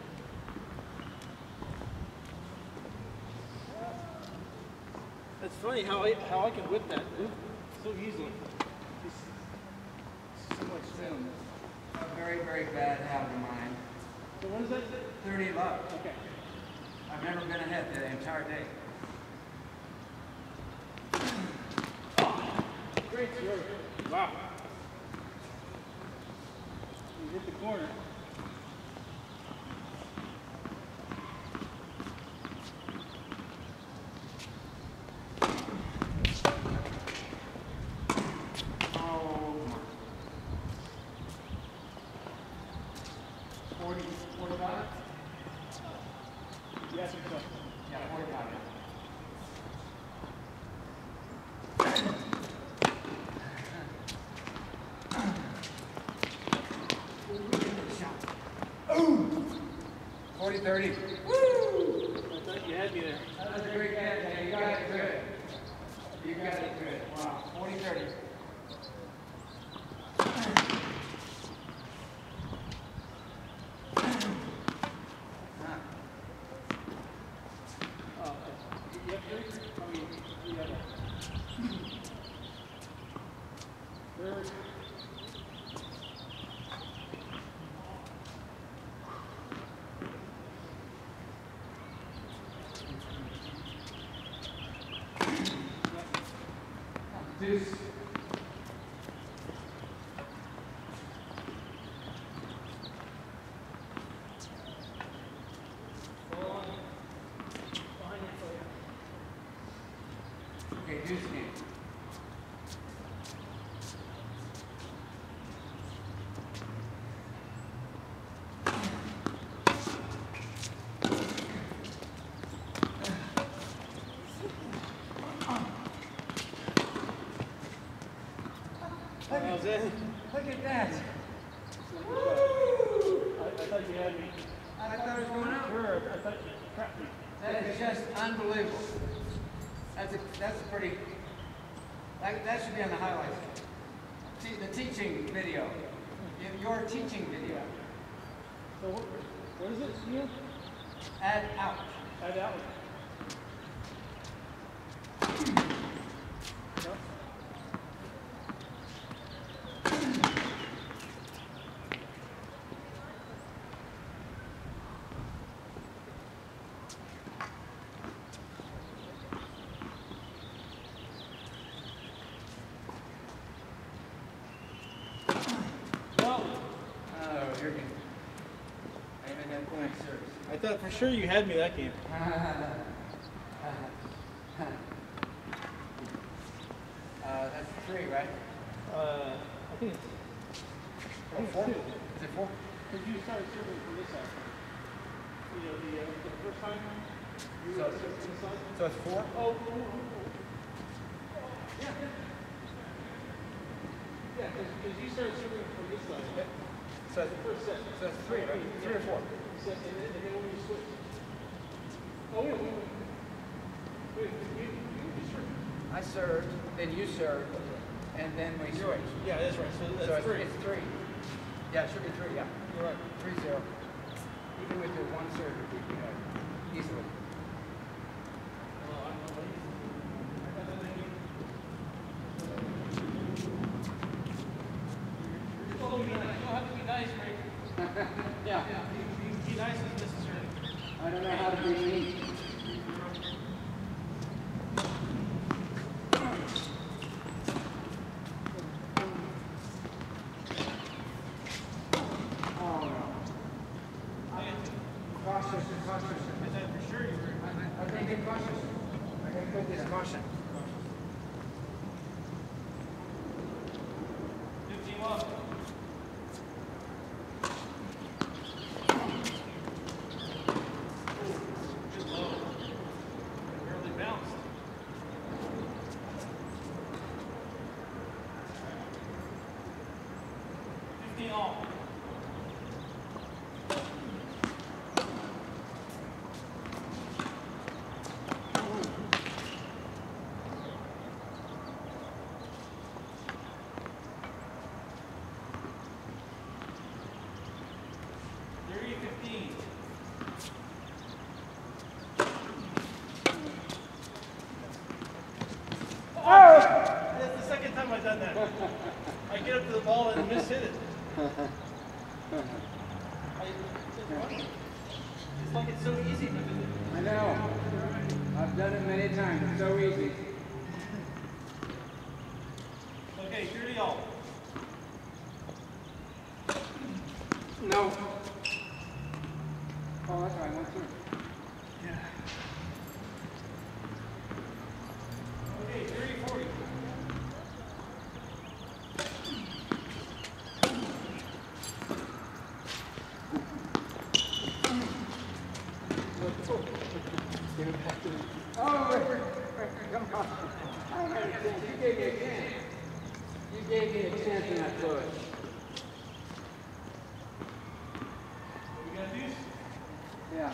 That's funny how I can whip that so easily. So much spin on this. A very, very bad habit of mine. So what is that? 30 love. Okay. I've never been ahead the entire day. Great serve. Wow. You hit the corner. Oh, 45? Yes, it's up. Yeah, 45. Ooh! 40-30. Woo! I thought you had me there. That was a great catch, man. You got it good. You got it good. Wow. 40-30. Oh, you have three? I mean, you have a third. Deuce. Okay, deuce game. That was it. Look at that. I thought you had me. I thought it was going out. Sure, I thought you trapped me. That is just unbelievable. That's a pretty. That should be on the highlights. The teaching video. Your teaching video. So what is it, Neil? Add out. Add out. No? Oh, you're good. I even had point service. I thought for sure you had me that game. That's 3, right? I think it's. I think 4? it's 2. Is it 4? Because you started serving from this side. You know, the first time you So- served from this side. So it's 4? Oh. Yeah. Yeah, because you started serving from this side. So it's, The first set. so it's 3, right? 3 or 4? Set, and then when you switch. Oh, wait, you served. I served, then you served, and then we switched. Yeah, that's right. So So that's 3. it's 3. Yeah, it should be 3, yeah. You're right. 3-0. Even with the 1 serve, you beat me easily. Oh, I know. nice, Rick. Yeah. Be nice as necessary. I don't know how to be mean. Oh no. Cautious. I said for sure you were. I think be cautious. I gotta put this caution. 15 up. Just low. Barely bounced. 15 off. That's the second time I've done that. I get up to the ball and miss hit it. It's like it's so easy to do. I know. I've done it many times. It's so easy. Okay, 30 all. No. Oh, that's right. 1, 2. Yeah. Okay, 30, 40. Give it back to me. Oh, Rick, come on. I had a chance. You gave me a chance. You gave me a chance and I blew it. We got these? Yeah.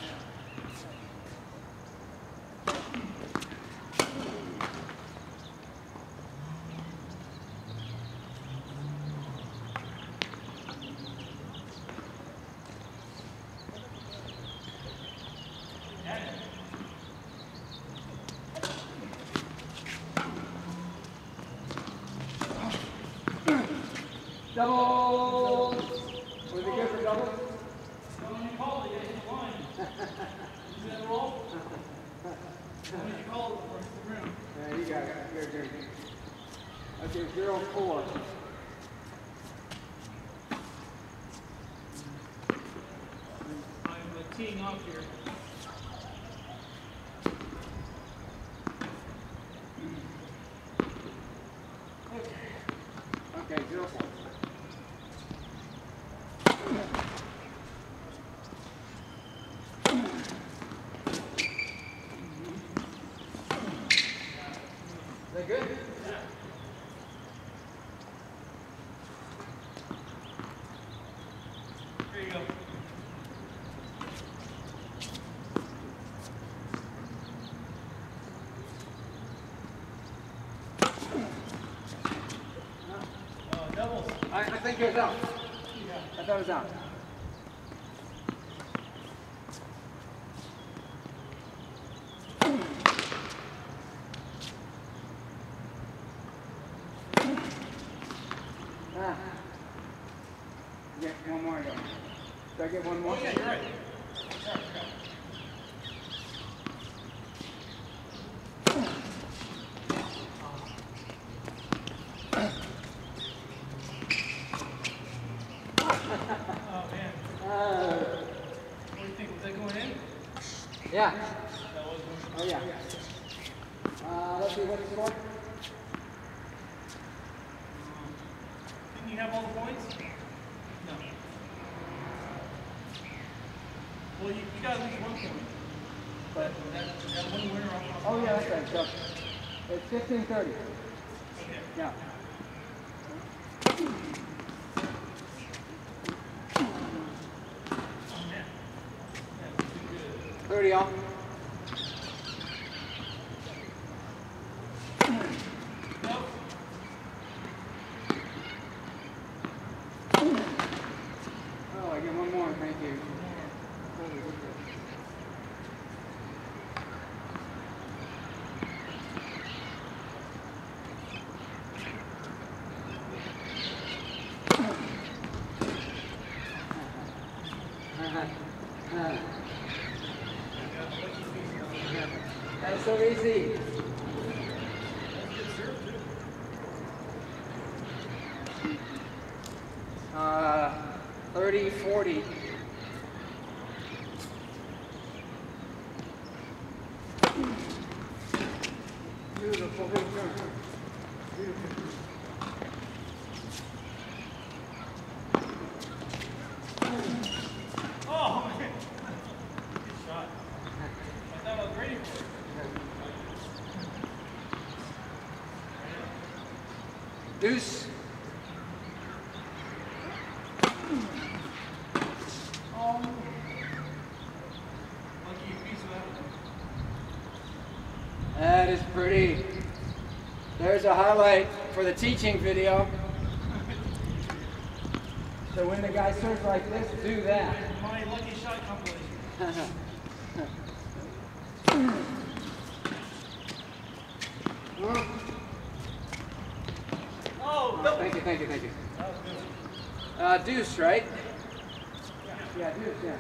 Double! Was it good for double? When you call it, you hit the line. Is that a roll? When you call it before it's the ground. Yeah, you got it. Good. Okay, 0-4. I'm teeing off here. Okay, 0-4. Is that good? Yeah. There you go. Doubles. I think it was out. Yeah. I thought it was out. Ah. Get one more though. Do I get one more? Oh, yeah, you're right. Oh, man. What do you think? Was that going in? Yeah. That was going in. Oh yeah. Let's see what the score. Didn't you have all the points? No. Well, you got at least 1 point. But that one winner off. Oh yeah, that's right. So it's 15-30. Okay. Yeah. Oh, man. That was too good. 30 all. Nope. Oh, I get one more. Thank you. 40. Beautiful return. Beautiful. Oh, man. Good shot. I thought I was ready for it. Deuce. That is pretty. There's a highlight for the teaching video. So when the guy serves like this, do that. My lucky shot compilation. Oh, no. Thank you, thank you, thank you. That was good. Deuce, right? Yeah, deuce, yeah.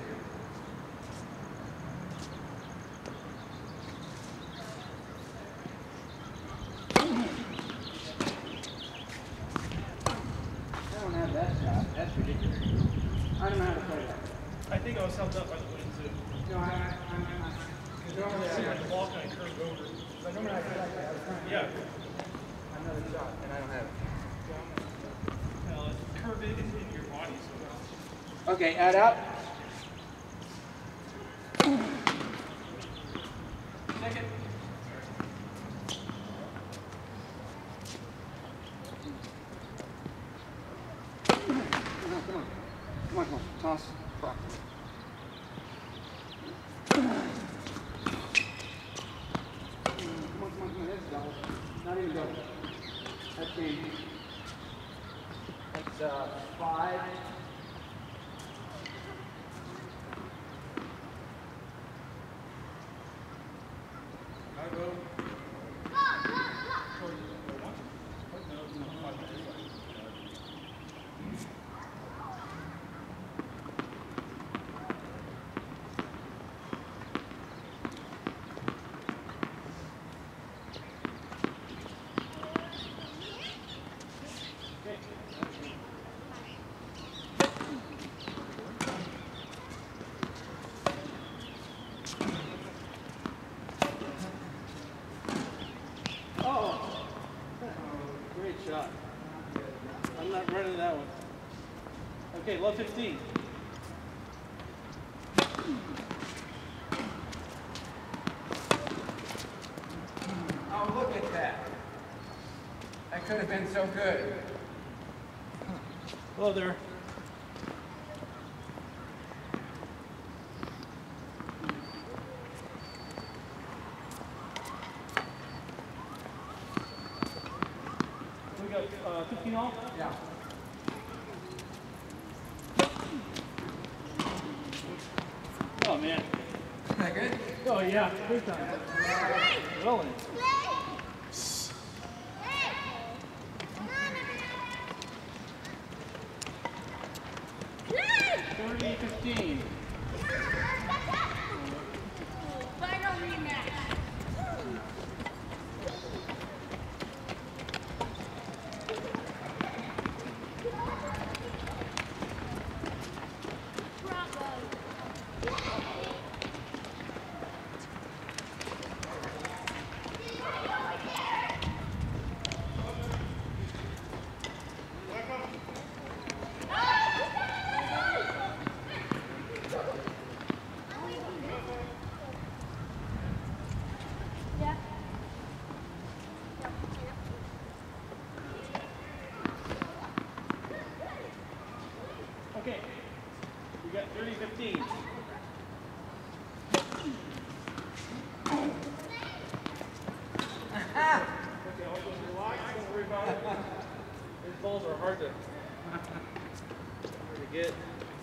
I don't have that shot. That's ridiculous. I don't know how to play that. I think I was held up by the wind too. No, I'm Normally I see like the ball kind of curved over. normally I feel like that. I was trying to Yeah. another shot, and I don't have it. Well, it's curved in your body, so. Okay, add up. Second. Come on, toss. Fuck. Come on, that's double. Not even double. That's game. That's 5. I go. Great shot. I'm not running that one. Okay, low 15. Oh, look at that. That could have been so good. Hello there. We got 15 off? Yeah. Oh man. Is that good? Oh yeah, big time. Rolling. 30-15. Final rematch. Okay, we got 30-15. Okay, I'll just relax, don't worry about it. These balls are hard to get.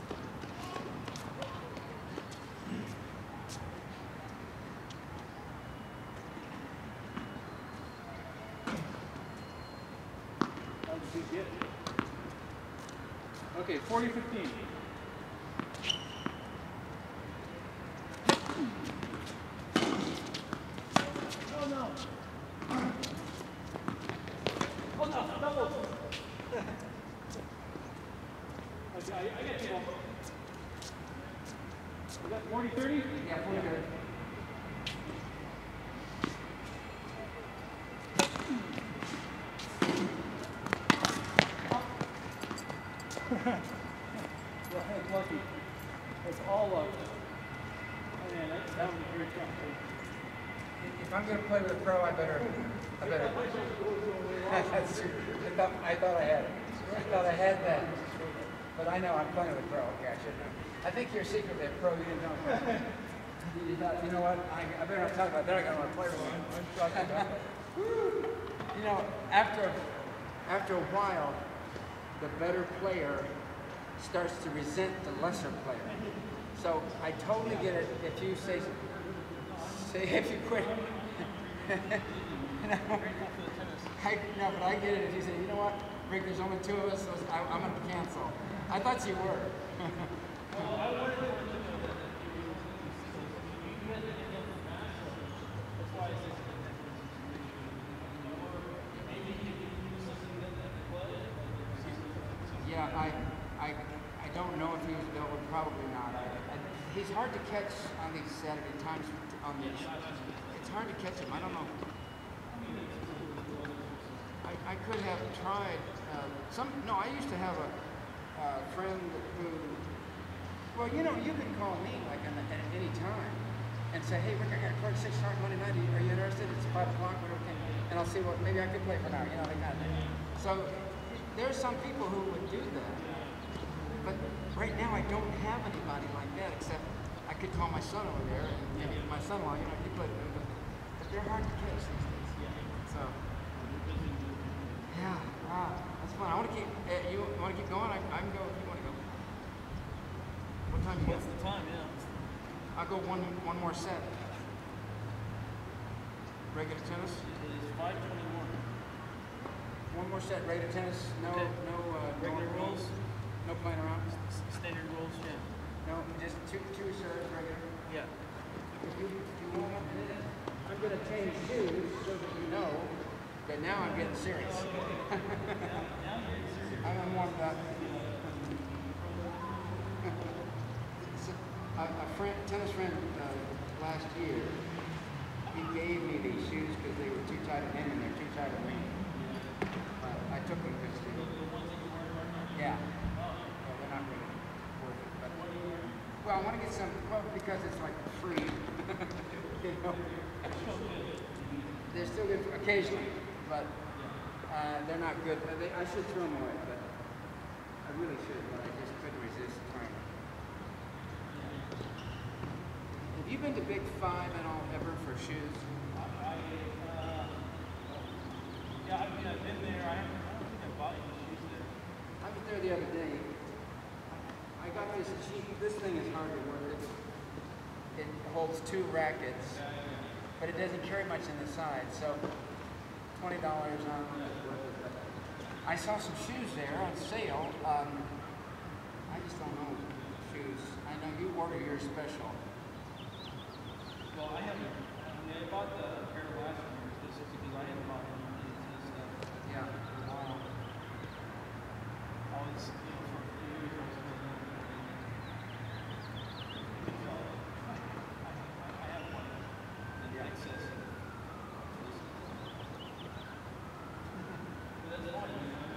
How did you get it? Okay, 40-15. Oh no! Oh no, double! Okay, I get you. 40-30? Yeah, 40-30. Well, that's lucky. That's all luck. Oh, man, that was a great shot. If I'm going to play with a pro, I better. I thought I had it. I thought I had that. But I know I'm playing with a pro. Okay, I should know. I think you're secretly a pro. You didn't know. You thought, you know what? I better not talk about that. I got to want to play with one. You know, after a while, the better player starts to resent the lesser player. So I totally get it if you say if you quit. No, but I get it if you say, you know what, Rick, there's only two of us, so I'm going to cancel. I thought you were. Yeah, I don't know if he was available. Probably not. He's hard to catch on these Saturday times. It's hard to catch him. I don't know. I could have tried No, I used to have a friend who. Well, you know, you can call me like at any time and say, hey, Rick, I got a card 6 o'clock Monday night. Are you interested? It's 5 o'clock. And I'll see what maybe I could play for an hour. You know, that kind of thing. So there's some people who would do that. But right now I don't have anybody like that except I could call my son over there and my son-in-law, you know, he played with them, but they're hard to catch these days. So, yeah, wow, that's fun. I want to keep, you want to keep going? I can go if you want to go. What time do you What's the time, yeah? I'll go one more set. Regular tennis? It is 5:21. One more set, regular tennis, no, Okay. no Regular rules? no playing around. Standard rules, yeah. No, just two serves regular. Yeah. If you warm up, I'm going to change shoes so that you know that now I'm getting serious. I'm warmed up. So, a tennis friend last year, he gave me these shoes because they were too tight on him and they're too tight on me. I took them because yeah. They're not really worth it. But, well, I want to get some, because it's like free. You know? They're still good occasionally, but they're not good. I should throw them away, but I really should, but I just couldn't resist trying. Have you been to Big Five at all ever for shoes? Yeah, I mean, I've been there. I don't think I bought any shoes there. I was there the other day. I got this cheap, this thing is hard to work. It holds 2 rackets, but it doesn't carry much in the side, so $20 on. I saw some shoes there on sale. I just don't know shoes. I know you order yours special. Well, I haven't. I mean, I bought the pair last year just because I haven't bought any of his stuff. Yeah. Always, you know, for years I was playing. I have one in excess of this. But that's fine.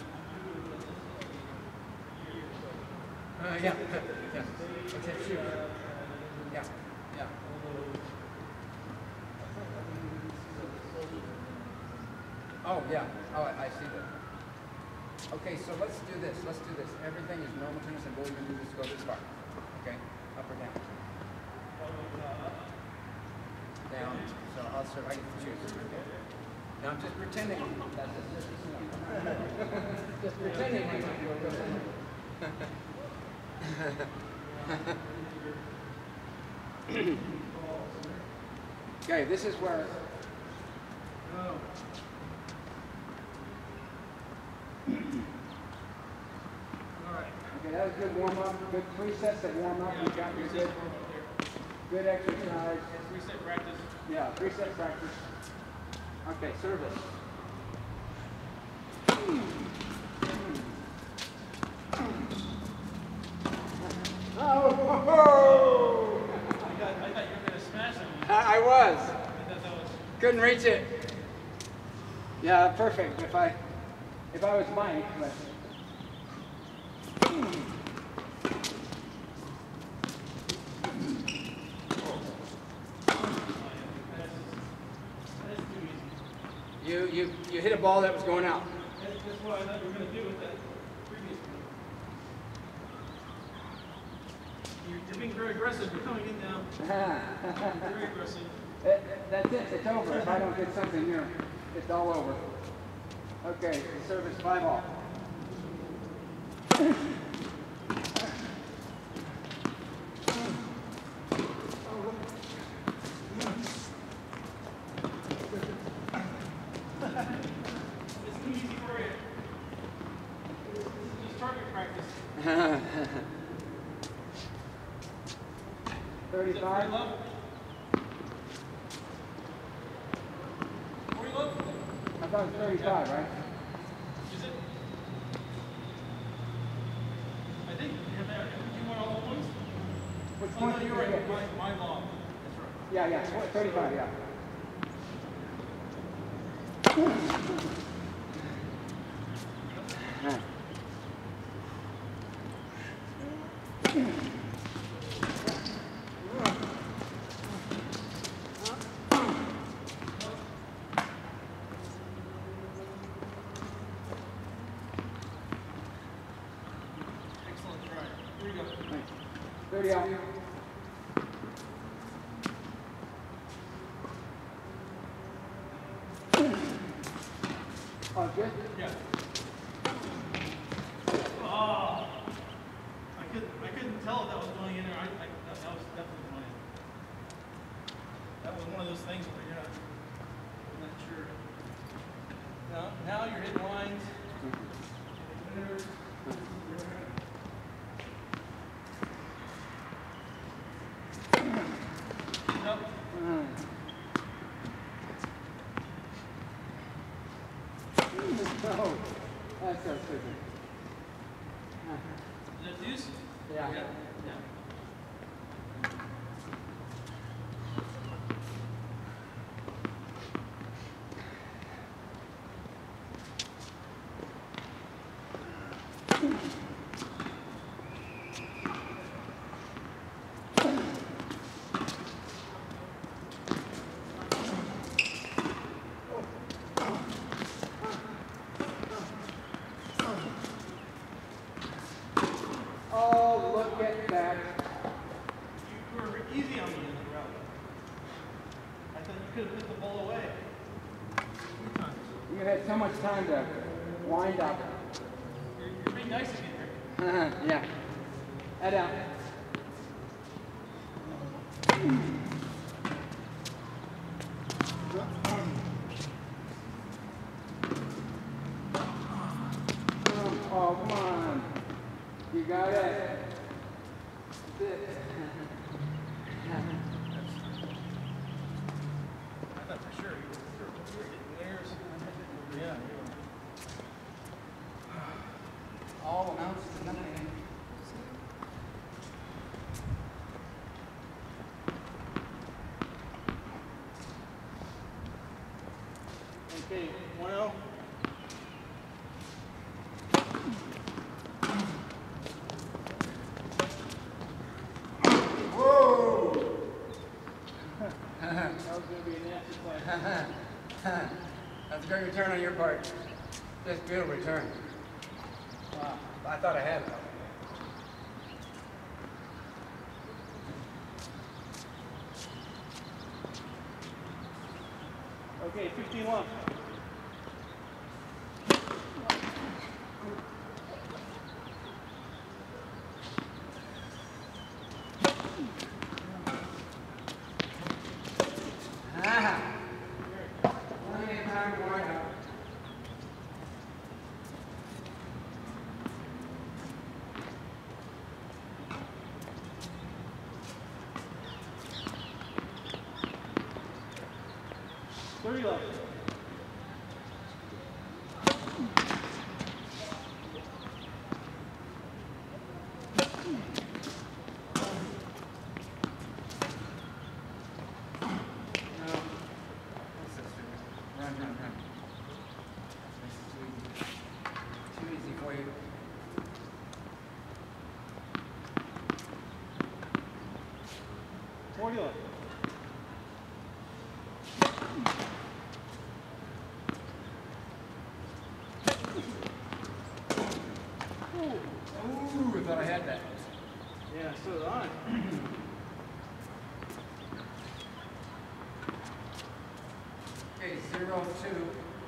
Yeah. It's a shoe. Yeah. Yeah. Oh, yeah. Oh, I see that. Okay, so let's do this. Everything is normal tennis, and we'll even do this, go this far. Okay? Up or down? Down. So I'll serve. I get to choose. Okay. Now I'm just pretending. Just pretending I might go Okay, this is where. Okay, that was a good warm-up. Good 3 sets of warm-up. You got your good exercise. 3-set practice. Yeah, 3-set practice. Okay, service. Oh! Couldn't reach it. Yeah, perfect. If I was Mike, but. You hit a ball that was going out. That's what I thought you were going to do with that previous one. You're being very aggressive. You're coming in now. Very aggressive. That's it. It's over. If I don't get something here, it's all over. Okay, the service 5-all. It's too easy for you. This is just target practice. 35. Low? 40 low? I thought it was 35, right? Is it? I think you want all the points? Which Oh, point no, did you're you right. get? My law. That's right. Yeah, 35, yeah. Excellent try. Here you go. 30 out. Oh, good? Yeah. Oh. I couldn't tell if that was going in or that was definitely going in. That was one of those things where you're not sure. Now you're hitting lines. Nope. No, that's so stupid. Is that deuce? Yeah. Yeah. Oh, look at that. You were easy on me in the route. I thought you could have put the ball away. 3 times. You had so much time to wind up. You're being nice again, Rick. Yeah. Head out. Oh, come on. You got it. That's it. I thought for sure you were hitting theirs. Yeah. All amounts to nothing. Okay, 1-0. That was going to be a nasty play. That's a great return on your part. Just beautiful return. Wow. I thought I had it. Okay, 15 left. Plenty of time to wind up. Thirty left. for you. Formula. Ooh, I thought I had that. Yeah, so did I. Okay, 0-2.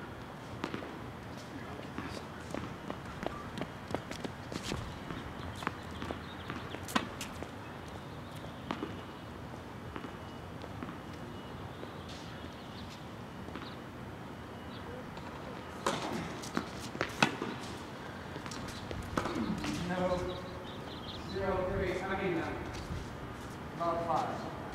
No. 0-3. I mean, about 5.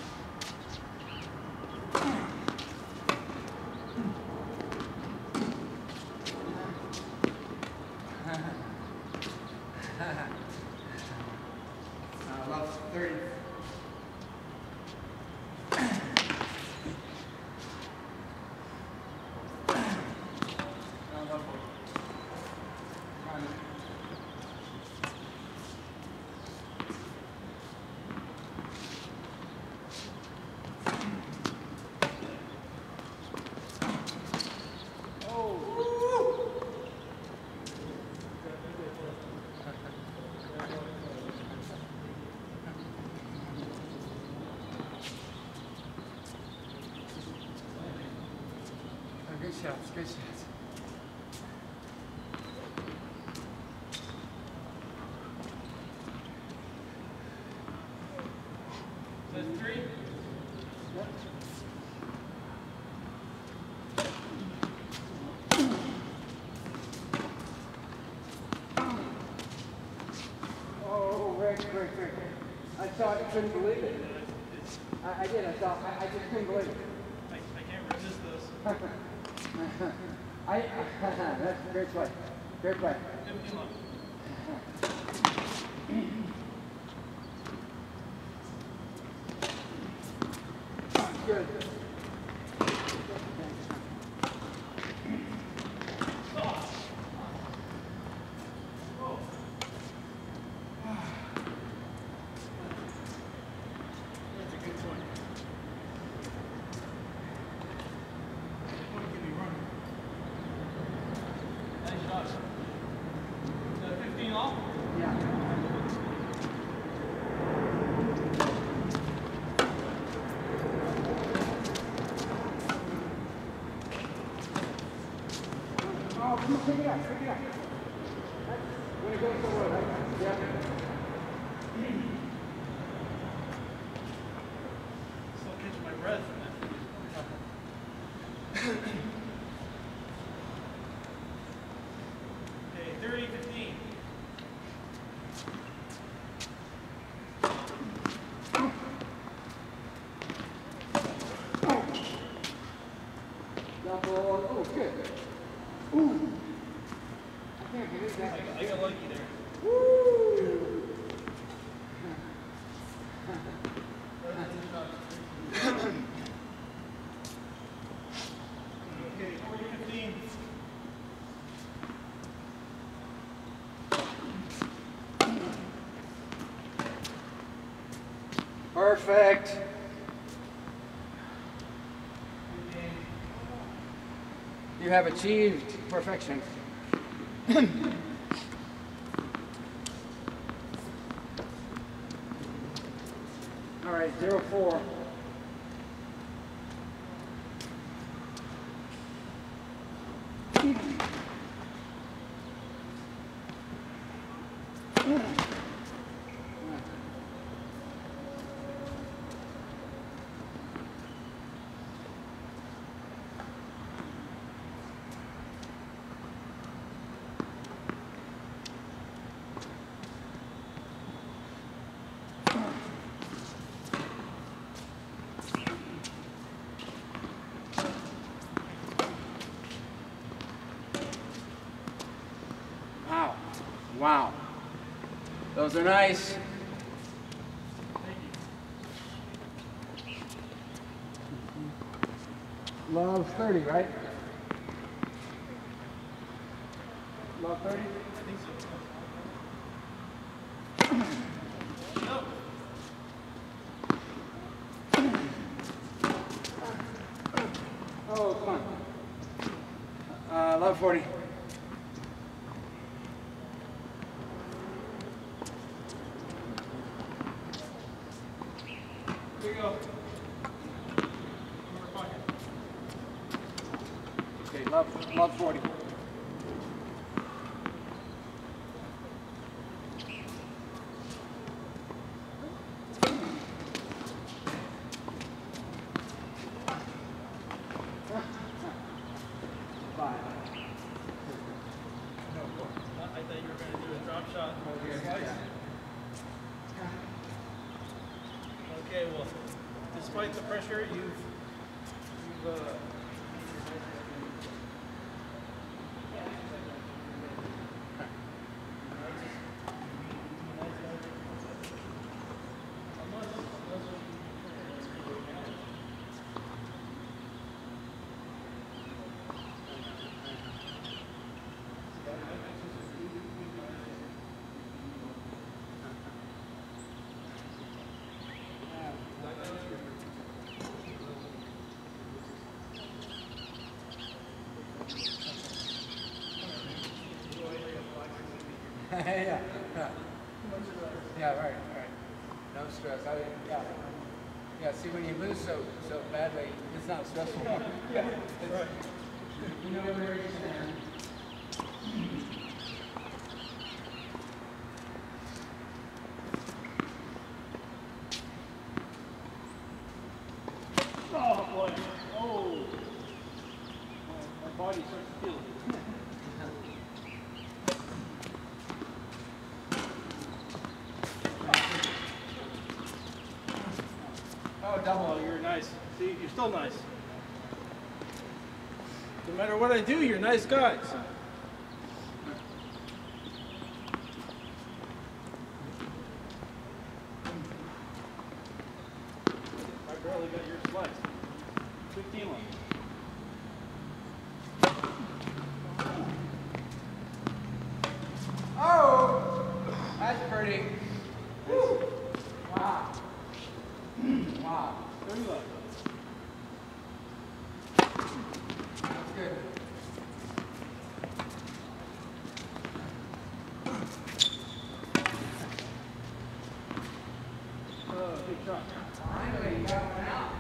About 30. Good shots, good shots. That's 3? Yep. Oh, Rick. I saw it, couldn't believe it. I did, I saw it. I just couldn't believe it. I can't resist this. That's a great play. Great play. 15 left. Good. That's a good point. Give me running. Nice shot. Is that 15 off? Yeah. Oh, come on, pick it up. That's when it goes forward, right? Yeah. Still catching my breath. Okay, 30, 15. Double. Oh, good. Ooh. I can't believe that. I got lucky there. Woo! Okay, 40, 15. Perfect. You have achieved perfection. All right, 0-4. Wow. Those are nice. Love 30, right? About 30? I think so. Nope. Oh, come on. About 40. Here you go. Okay, love 40. I thought you were going to do a drop shot. Okay, well, despite the pressure, you've Yeah. Yeah, right. No stress. Yeah, see, when you lose so badly, it's not stressful. Yeah. Right. You know where you stand. oh boy, oh, my body starts to feel it. Oh, double. Oh, you're nice. See, you're still nice. No matter what I do, you're nice guys. I barely got your slice. 15 left. Oh, that's pretty. Woo. Wow. Wow. 30 left. That's good. Oh, big shot. Finally, you got one out.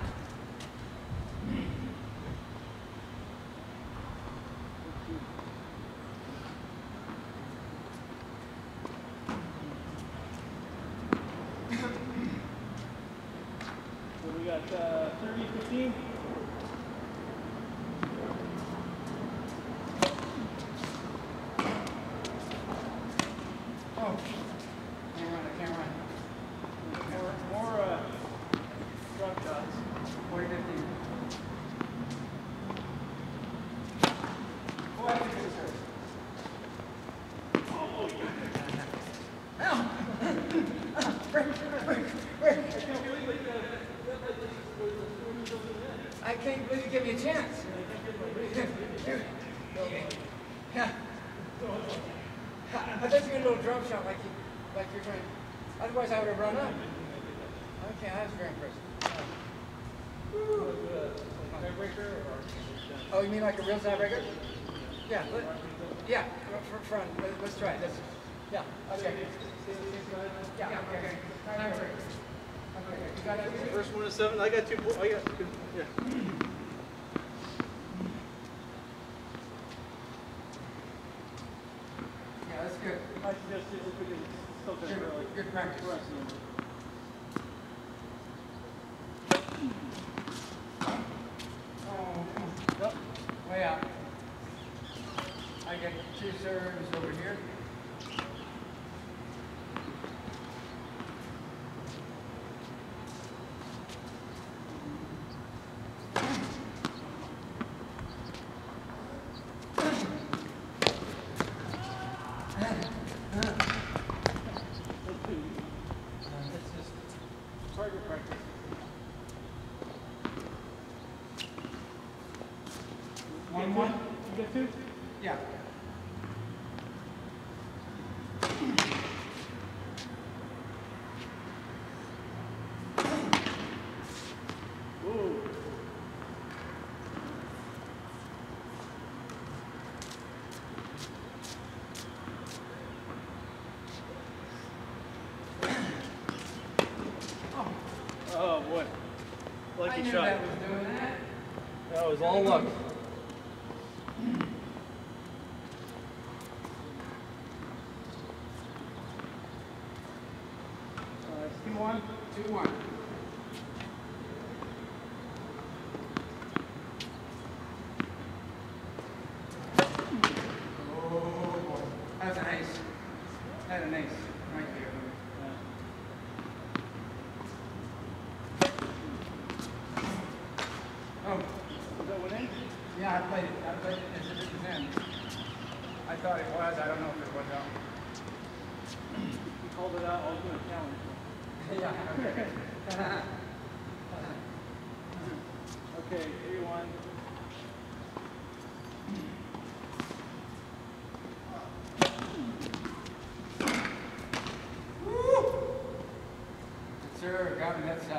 So we got 30, 15. Oh, I can't run. More drop shots. 40, 50. Oh, that's a good serve. I can't believe you gave me a chance. Yeah. I thought you were a little drop shot like you're trying. Otherwise, I would have run up. Okay, that was very impressive. Oh, you mean like a real tiebreaker? Yeah. Yeah. Front. Let's try it. Yeah. Okay. Yeah. Okay. Okay. You got it. First one is 7. I got 2. I got 2. Yeah. Yeah, that's good. I suggest if we can still get early. Good practice. Yep. Way out. I get 2 serves over here. It's just target practice. One. You get 2? Yeah. knew shot. that was doing that. That was all luck. It's 2-1. 2-1. Oh boy. That's an ace. That's an ace. Right there. Oh. Is that one in? Yeah, I played it. I played it as if it was in. I thought it was. I don't know if it was out. You called it out. I was going to challenge. Yeah, okay. Okay, 3-1. Yes, sir. Got me. That's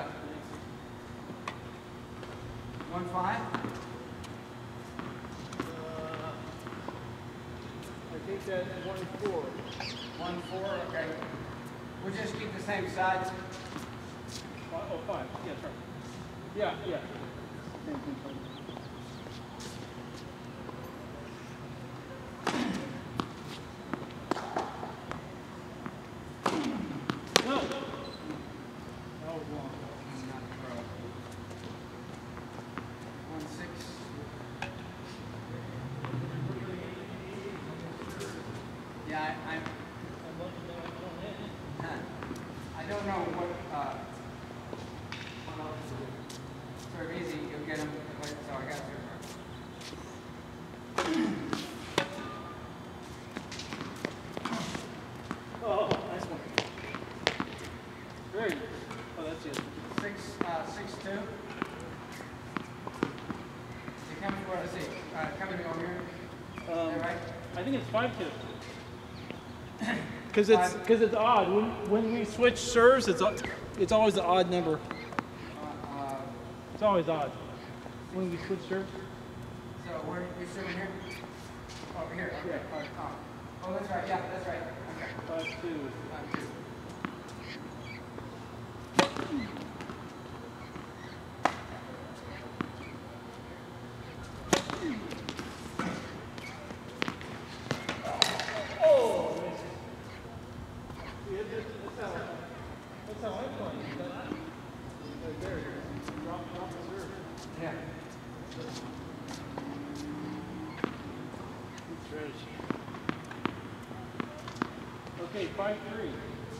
1-5. I think that's 1-4. 1-4. Okay. We'll just keep the same sides. Oh, 5. Yeah, sorry. Yeah, yeah. Same thing. No! That was long. 1-6. Yeah, I don't know what else to do. Sort of easy, you'll get them, so I got to. Oh, nice one. Very nice. Oh, that's it. 6-2. You coming for, let's see, coming over here. Is that right? I think it's 5-2. Because it's odd. When we switch serves, it's always an odd number. It's always odd when we switch serves. So where you sitting here? Over here. Okay. Yeah. Oh, that's right. Yeah, that's right. Okay. 5-2. 5-2. That's how I'm playing. Right there. Drop the serve. Yeah. Good strategy. Okay, 5-3.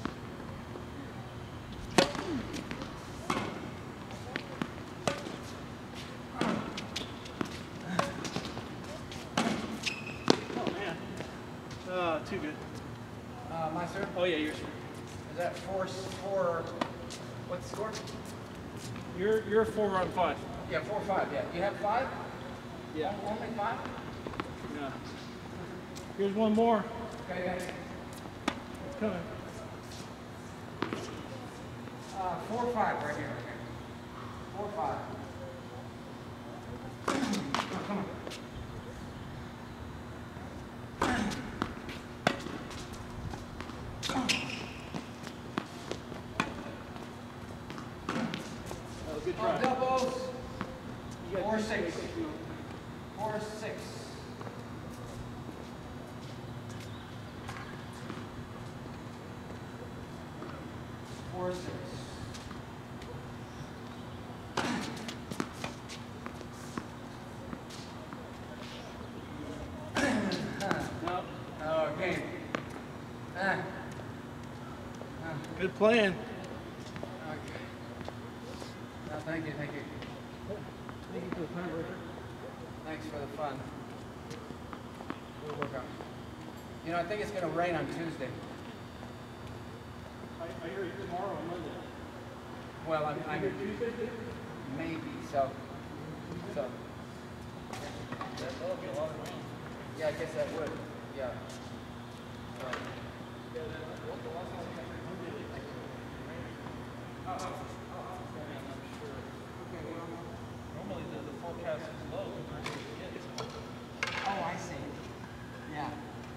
Oh man. Too good. My serve? Oh yeah, yours. Is that 4? What's the score? You're 4 on 5. Yeah, 4-5. Yeah. You have 5? Yeah. Only 5? Yeah. Here's one more. Okay, guys. It's coming. 4-5 right here. Okay. 4-5. Oh, come on. Oh, good Oh, try. doubles. You got 4-6. 2. 4-6. 4-6. No. Oh, game. Good plan. Okay. No, thank you, thank you. Thank you for the tiebreaker. Thanks for the fun. We'll work on it. You know, I think it's going to rain on Tuesday. I hear you tomorrow on Monday. Well, I'm Tuesday? maybe, so. That'll be a lot of rain. Yeah, I guess that would. Yeah. Normally the forecast is low. Oh, I see. Yeah.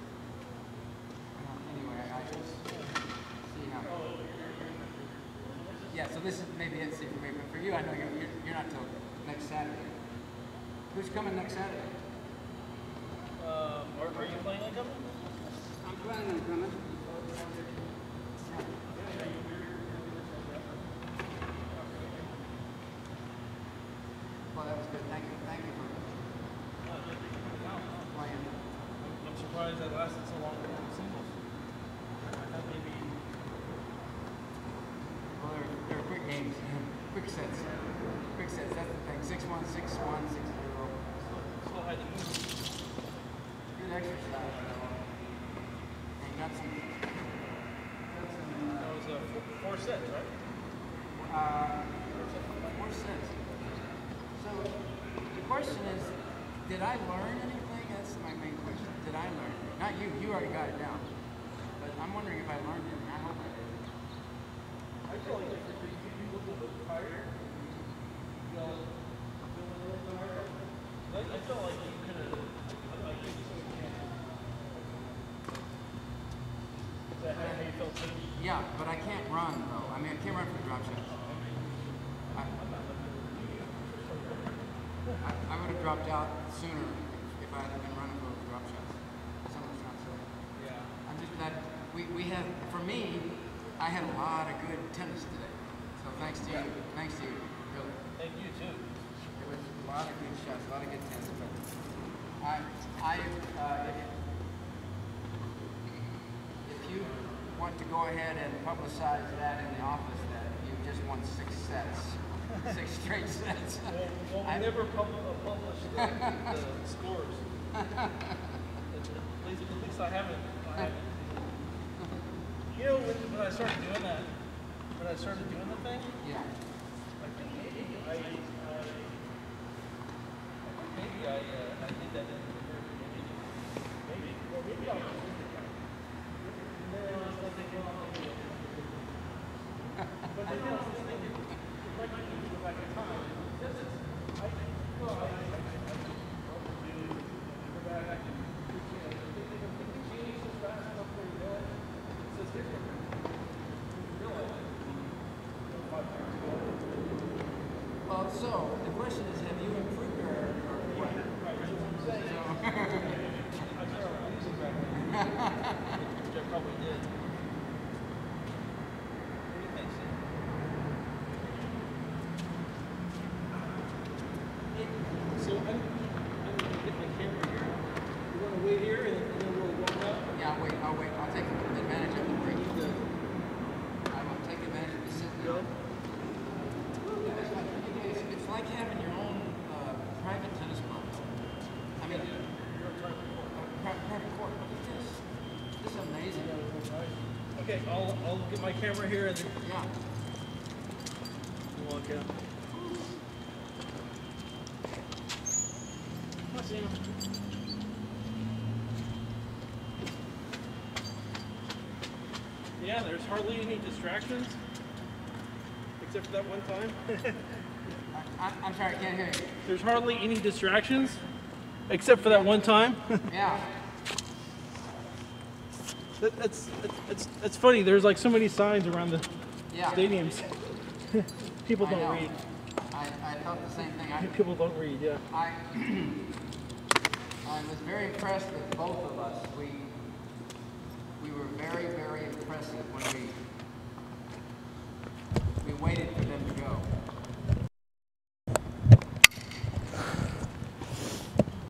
Anyway, I just see how. Yeah, so this is maybe it's for me. for you, I know you're not till next Saturday. Who's coming next Saturday? Are you planning on coming? I'm planning on coming. Well, that was good. Thank you for playing. I'm surprised that lasted so long for singles. I thought maybe. Well, they're quick games, quick sets. That's the thing. 6-1, 6-1, 6-0. Still had to move. Good exercise. And got some. That was 4 sets, right? 4 sets. So the question is, did I learn anything? That's my main question. Did I learn? Not you. You already got it down. But I'm wondering if I learned it. I hope I did. I feel like you look a little tired. You know, feeling a little tired. I felt like you could have. I think you can. Is that how you felt too? Yeah, but I can't run though. I mean, I can't run for the drop shots. I would have dropped out sooner if I had been running for those drop shots. Someone's not so. Yeah. I'm just glad we have. For me, I had a lot of good tennis today. So thanks to you. Thanks to you. Really. Thank you too. It was a lot of good shots, a lot of good tennis. But if you want to go ahead and publicize that in the office that you just won 6 sets, 6 straight sets. Well, we never publish the scores. At least I haven't. You know, when I started doing that, when I started doing the thing, Yeah. I think maybe I did that in the beginning. Maybe I'll just do it. And then I was thinking, but then I was thinking, if I could go back in time, I could go back and change this fast enough for you know it's just different. You realize it. 5 years ago. Well, so the question is, have you improved or what? Right, that's what I'm saying. I started losing back then. Which I probably did. What do you think, Steve? So I'm going to get my camera here. You want to wait here and then we'll walk up? Yeah, I'll wait. I'll take advantage of the break. I will take advantage of the sit down. It's like having your own private tennis club. I mean, private court. Look at this. This is amazing. Okay, I'll get my camera here and then Yeah. we'll walk out. Come on, Sam. Yeah, there's hardly any distractions, except for that one time. I'm sorry, I can't hear you. There's hardly any distractions, except for that one time. Yeah. That's funny. There's like so many signs around the Yeah. stadiums. People I don't know. read. I felt the same thing. People don't read. Yeah. I was very impressed with both of us. We were very, very impressive when we waited for them to go.